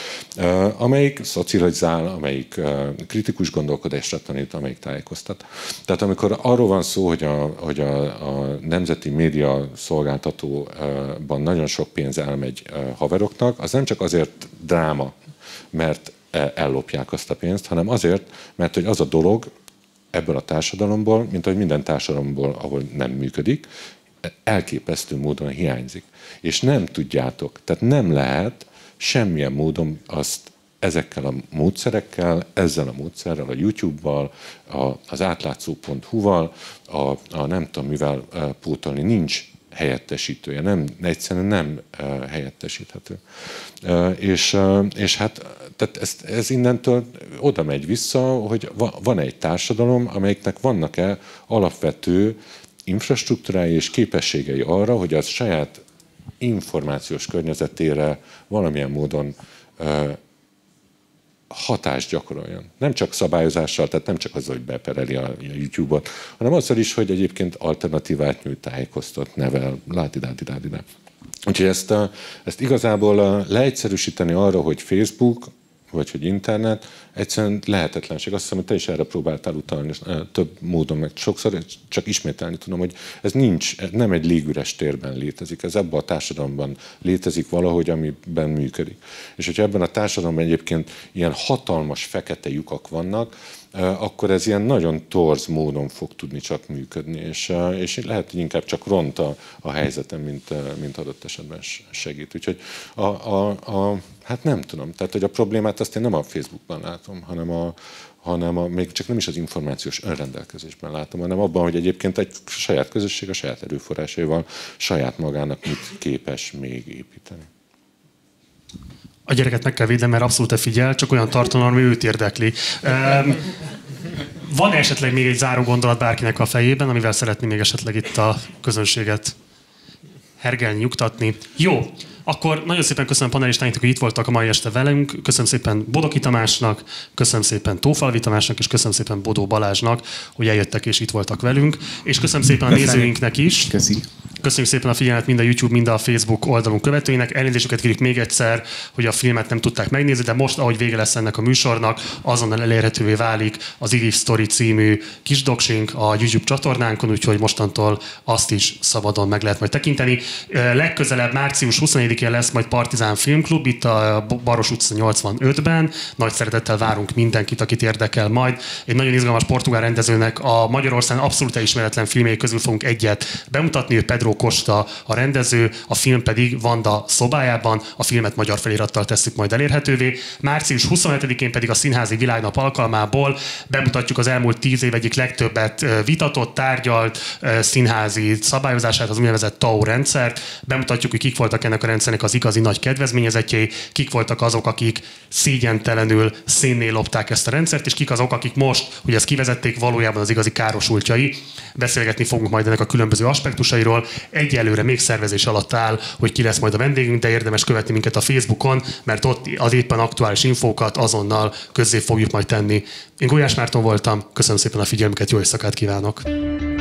Amelyik szocializál, amelyik kritikus gondolkodásra tanít, amelyik tájékoztat. Tehát amikor arról van szó, hogy a, hogy a, a nemzeti média szolgáltatóban nagyon sok pénz elmegy haveroknak, az nem csak azért dráma, mert ellopják azt a pénzt, hanem azért, mert hogy az a dolog ebből a társadalomból, mint ahogy minden társadalomból, ahol nem működik, elképesztő módon hiányzik. És nem tudjátok, tehát nem lehet semmilyen módon azt ezekkel a módszerekkel, ezzel a módszerrel, a YouTube-val, az átlátszó pont hu-val, a, a nem tudom mivel pótolni, nincs helyettesítője, nem, egyszerűen nem uh, helyettesíthető. Uh, és, uh, és hát tehát ez, ez innentől oda megy vissza, hogy va, van egy társadalom, amelyiknek vannak-e alapvető infrastruktúrái és képességei arra, hogy az saját információs környezetére valamilyen módon uh, hatást gyakoroljon. Nem csak szabályozással, tehát nem csak azzal, hogy bepereli a YouTube-ot, hanem azzal is, hogy egyébként alternatívát nyújt, tájékoztat, nevel, láti-láti-láti-láti. Úgyhogy ezt, ezt igazából leegyszerűsíteni arra, hogy Facebook, vagy hogy internet, egyszerűen lehetetlenség. Azt hiszem, hogy te is erre próbáltál utalni több módon, meg sokszor csak ismételni tudom, hogy ez nincs, nem egy légüres térben létezik, ez ebben a társadalomban létezik valahogy, amiben működik. És hogyha ebben a társadalomban egyébként ilyen hatalmas fekete lyukak vannak, akkor ez ilyen nagyon torz módon fog tudni csak működni, és, és lehet, hogy inkább csak ront a, a helyzeten, mint, mint adott esetben segít. Úgyhogy a, a, a, hát nem tudom, tehát hogy a problémát azt én nem a Facebookban látom, hanem, a, hanem a, még csak nem is az információs önrendelkezésben látom, hanem abban, hogy egyébként egy saját közösség a saját erőforrásaival saját magának mit képes még építeni. A gyereket meg kell védeni, mert abszolút figyel, csak olyan tartalom, ami őt érdekli. Um, van esetleg még egy záró gondolat bárkinek a fejében, amivel szeretné még esetleg itt a közönséget hergelni, nyugtatni? Jó, akkor nagyon szépen köszönöm panelistáinknak, hogy itt voltak a mai este velünk. Köszönöm szépen Bodoki Tamásnak, köszönöm szépen Tófalvi Tamásnak, és köszönöm szépen Bodó Balázsnak, hogy eljöttek és itt voltak velünk. És köszönöm szépen a nézőinknek is. Köszi. Köszönjük szépen a figyelmet mind a YouTube, mind a Facebook oldalunk követőinek. Elnézésüket kérjük még egyszer, hogy a filmet nem tudták megnézni, de most, ahogy vége lesz ennek a műsornak, azonnal elérhetővé válik az Iviv Story című kis doksink a YouTube csatornánkon, úgyhogy mostantól azt is szabadon meg lehet majd tekinteni. Legközelebb március huszonegyedikén lesz majd Partizán Filmklub, itt a Baros utca nyolcvanötben. Nagy szeretettel várunk mindenkit, akit érdekel majd. Egy nagyon izgalmas portugál rendezőnek a Magyarországon abszolút ismeretlen filmjei közül fogunk egyet bemutatni, ő Pedro Costa a rendező, a film pedig Vanda szobájában, a filmet magyar felirattal tesszük majd elérhetővé. március huszonhetedikén pedig a Színházi Világnap alkalmából bemutatjuk az elmúlt tíz év egyik legtöbbet vitatott, tárgyalt színházi szabályozását, az úgynevezett té á o rendszert. Bemutatjuk, hogy kik voltak ennek a rendszernek az igazi nagy kedvezményezettjei, kik voltak azok, akik szégyentelenül szénné lopták ezt a rendszert, és kik azok, akik most, hogy ezt kivezették, valójában az igazi károsultjai. Beszélgetni fogunk majd ennek a különböző aspektusairól. Egyelőre még szervezés alatt áll, hogy ki lesz majd a vendégünk, de érdemes követni minket a Facebookon, mert ott az éppen aktuális infókat azonnal közzé fogjuk majd tenni. Én Gulyás Márton voltam, köszönöm szépen a figyelmüket, jó éjszakát kívánok!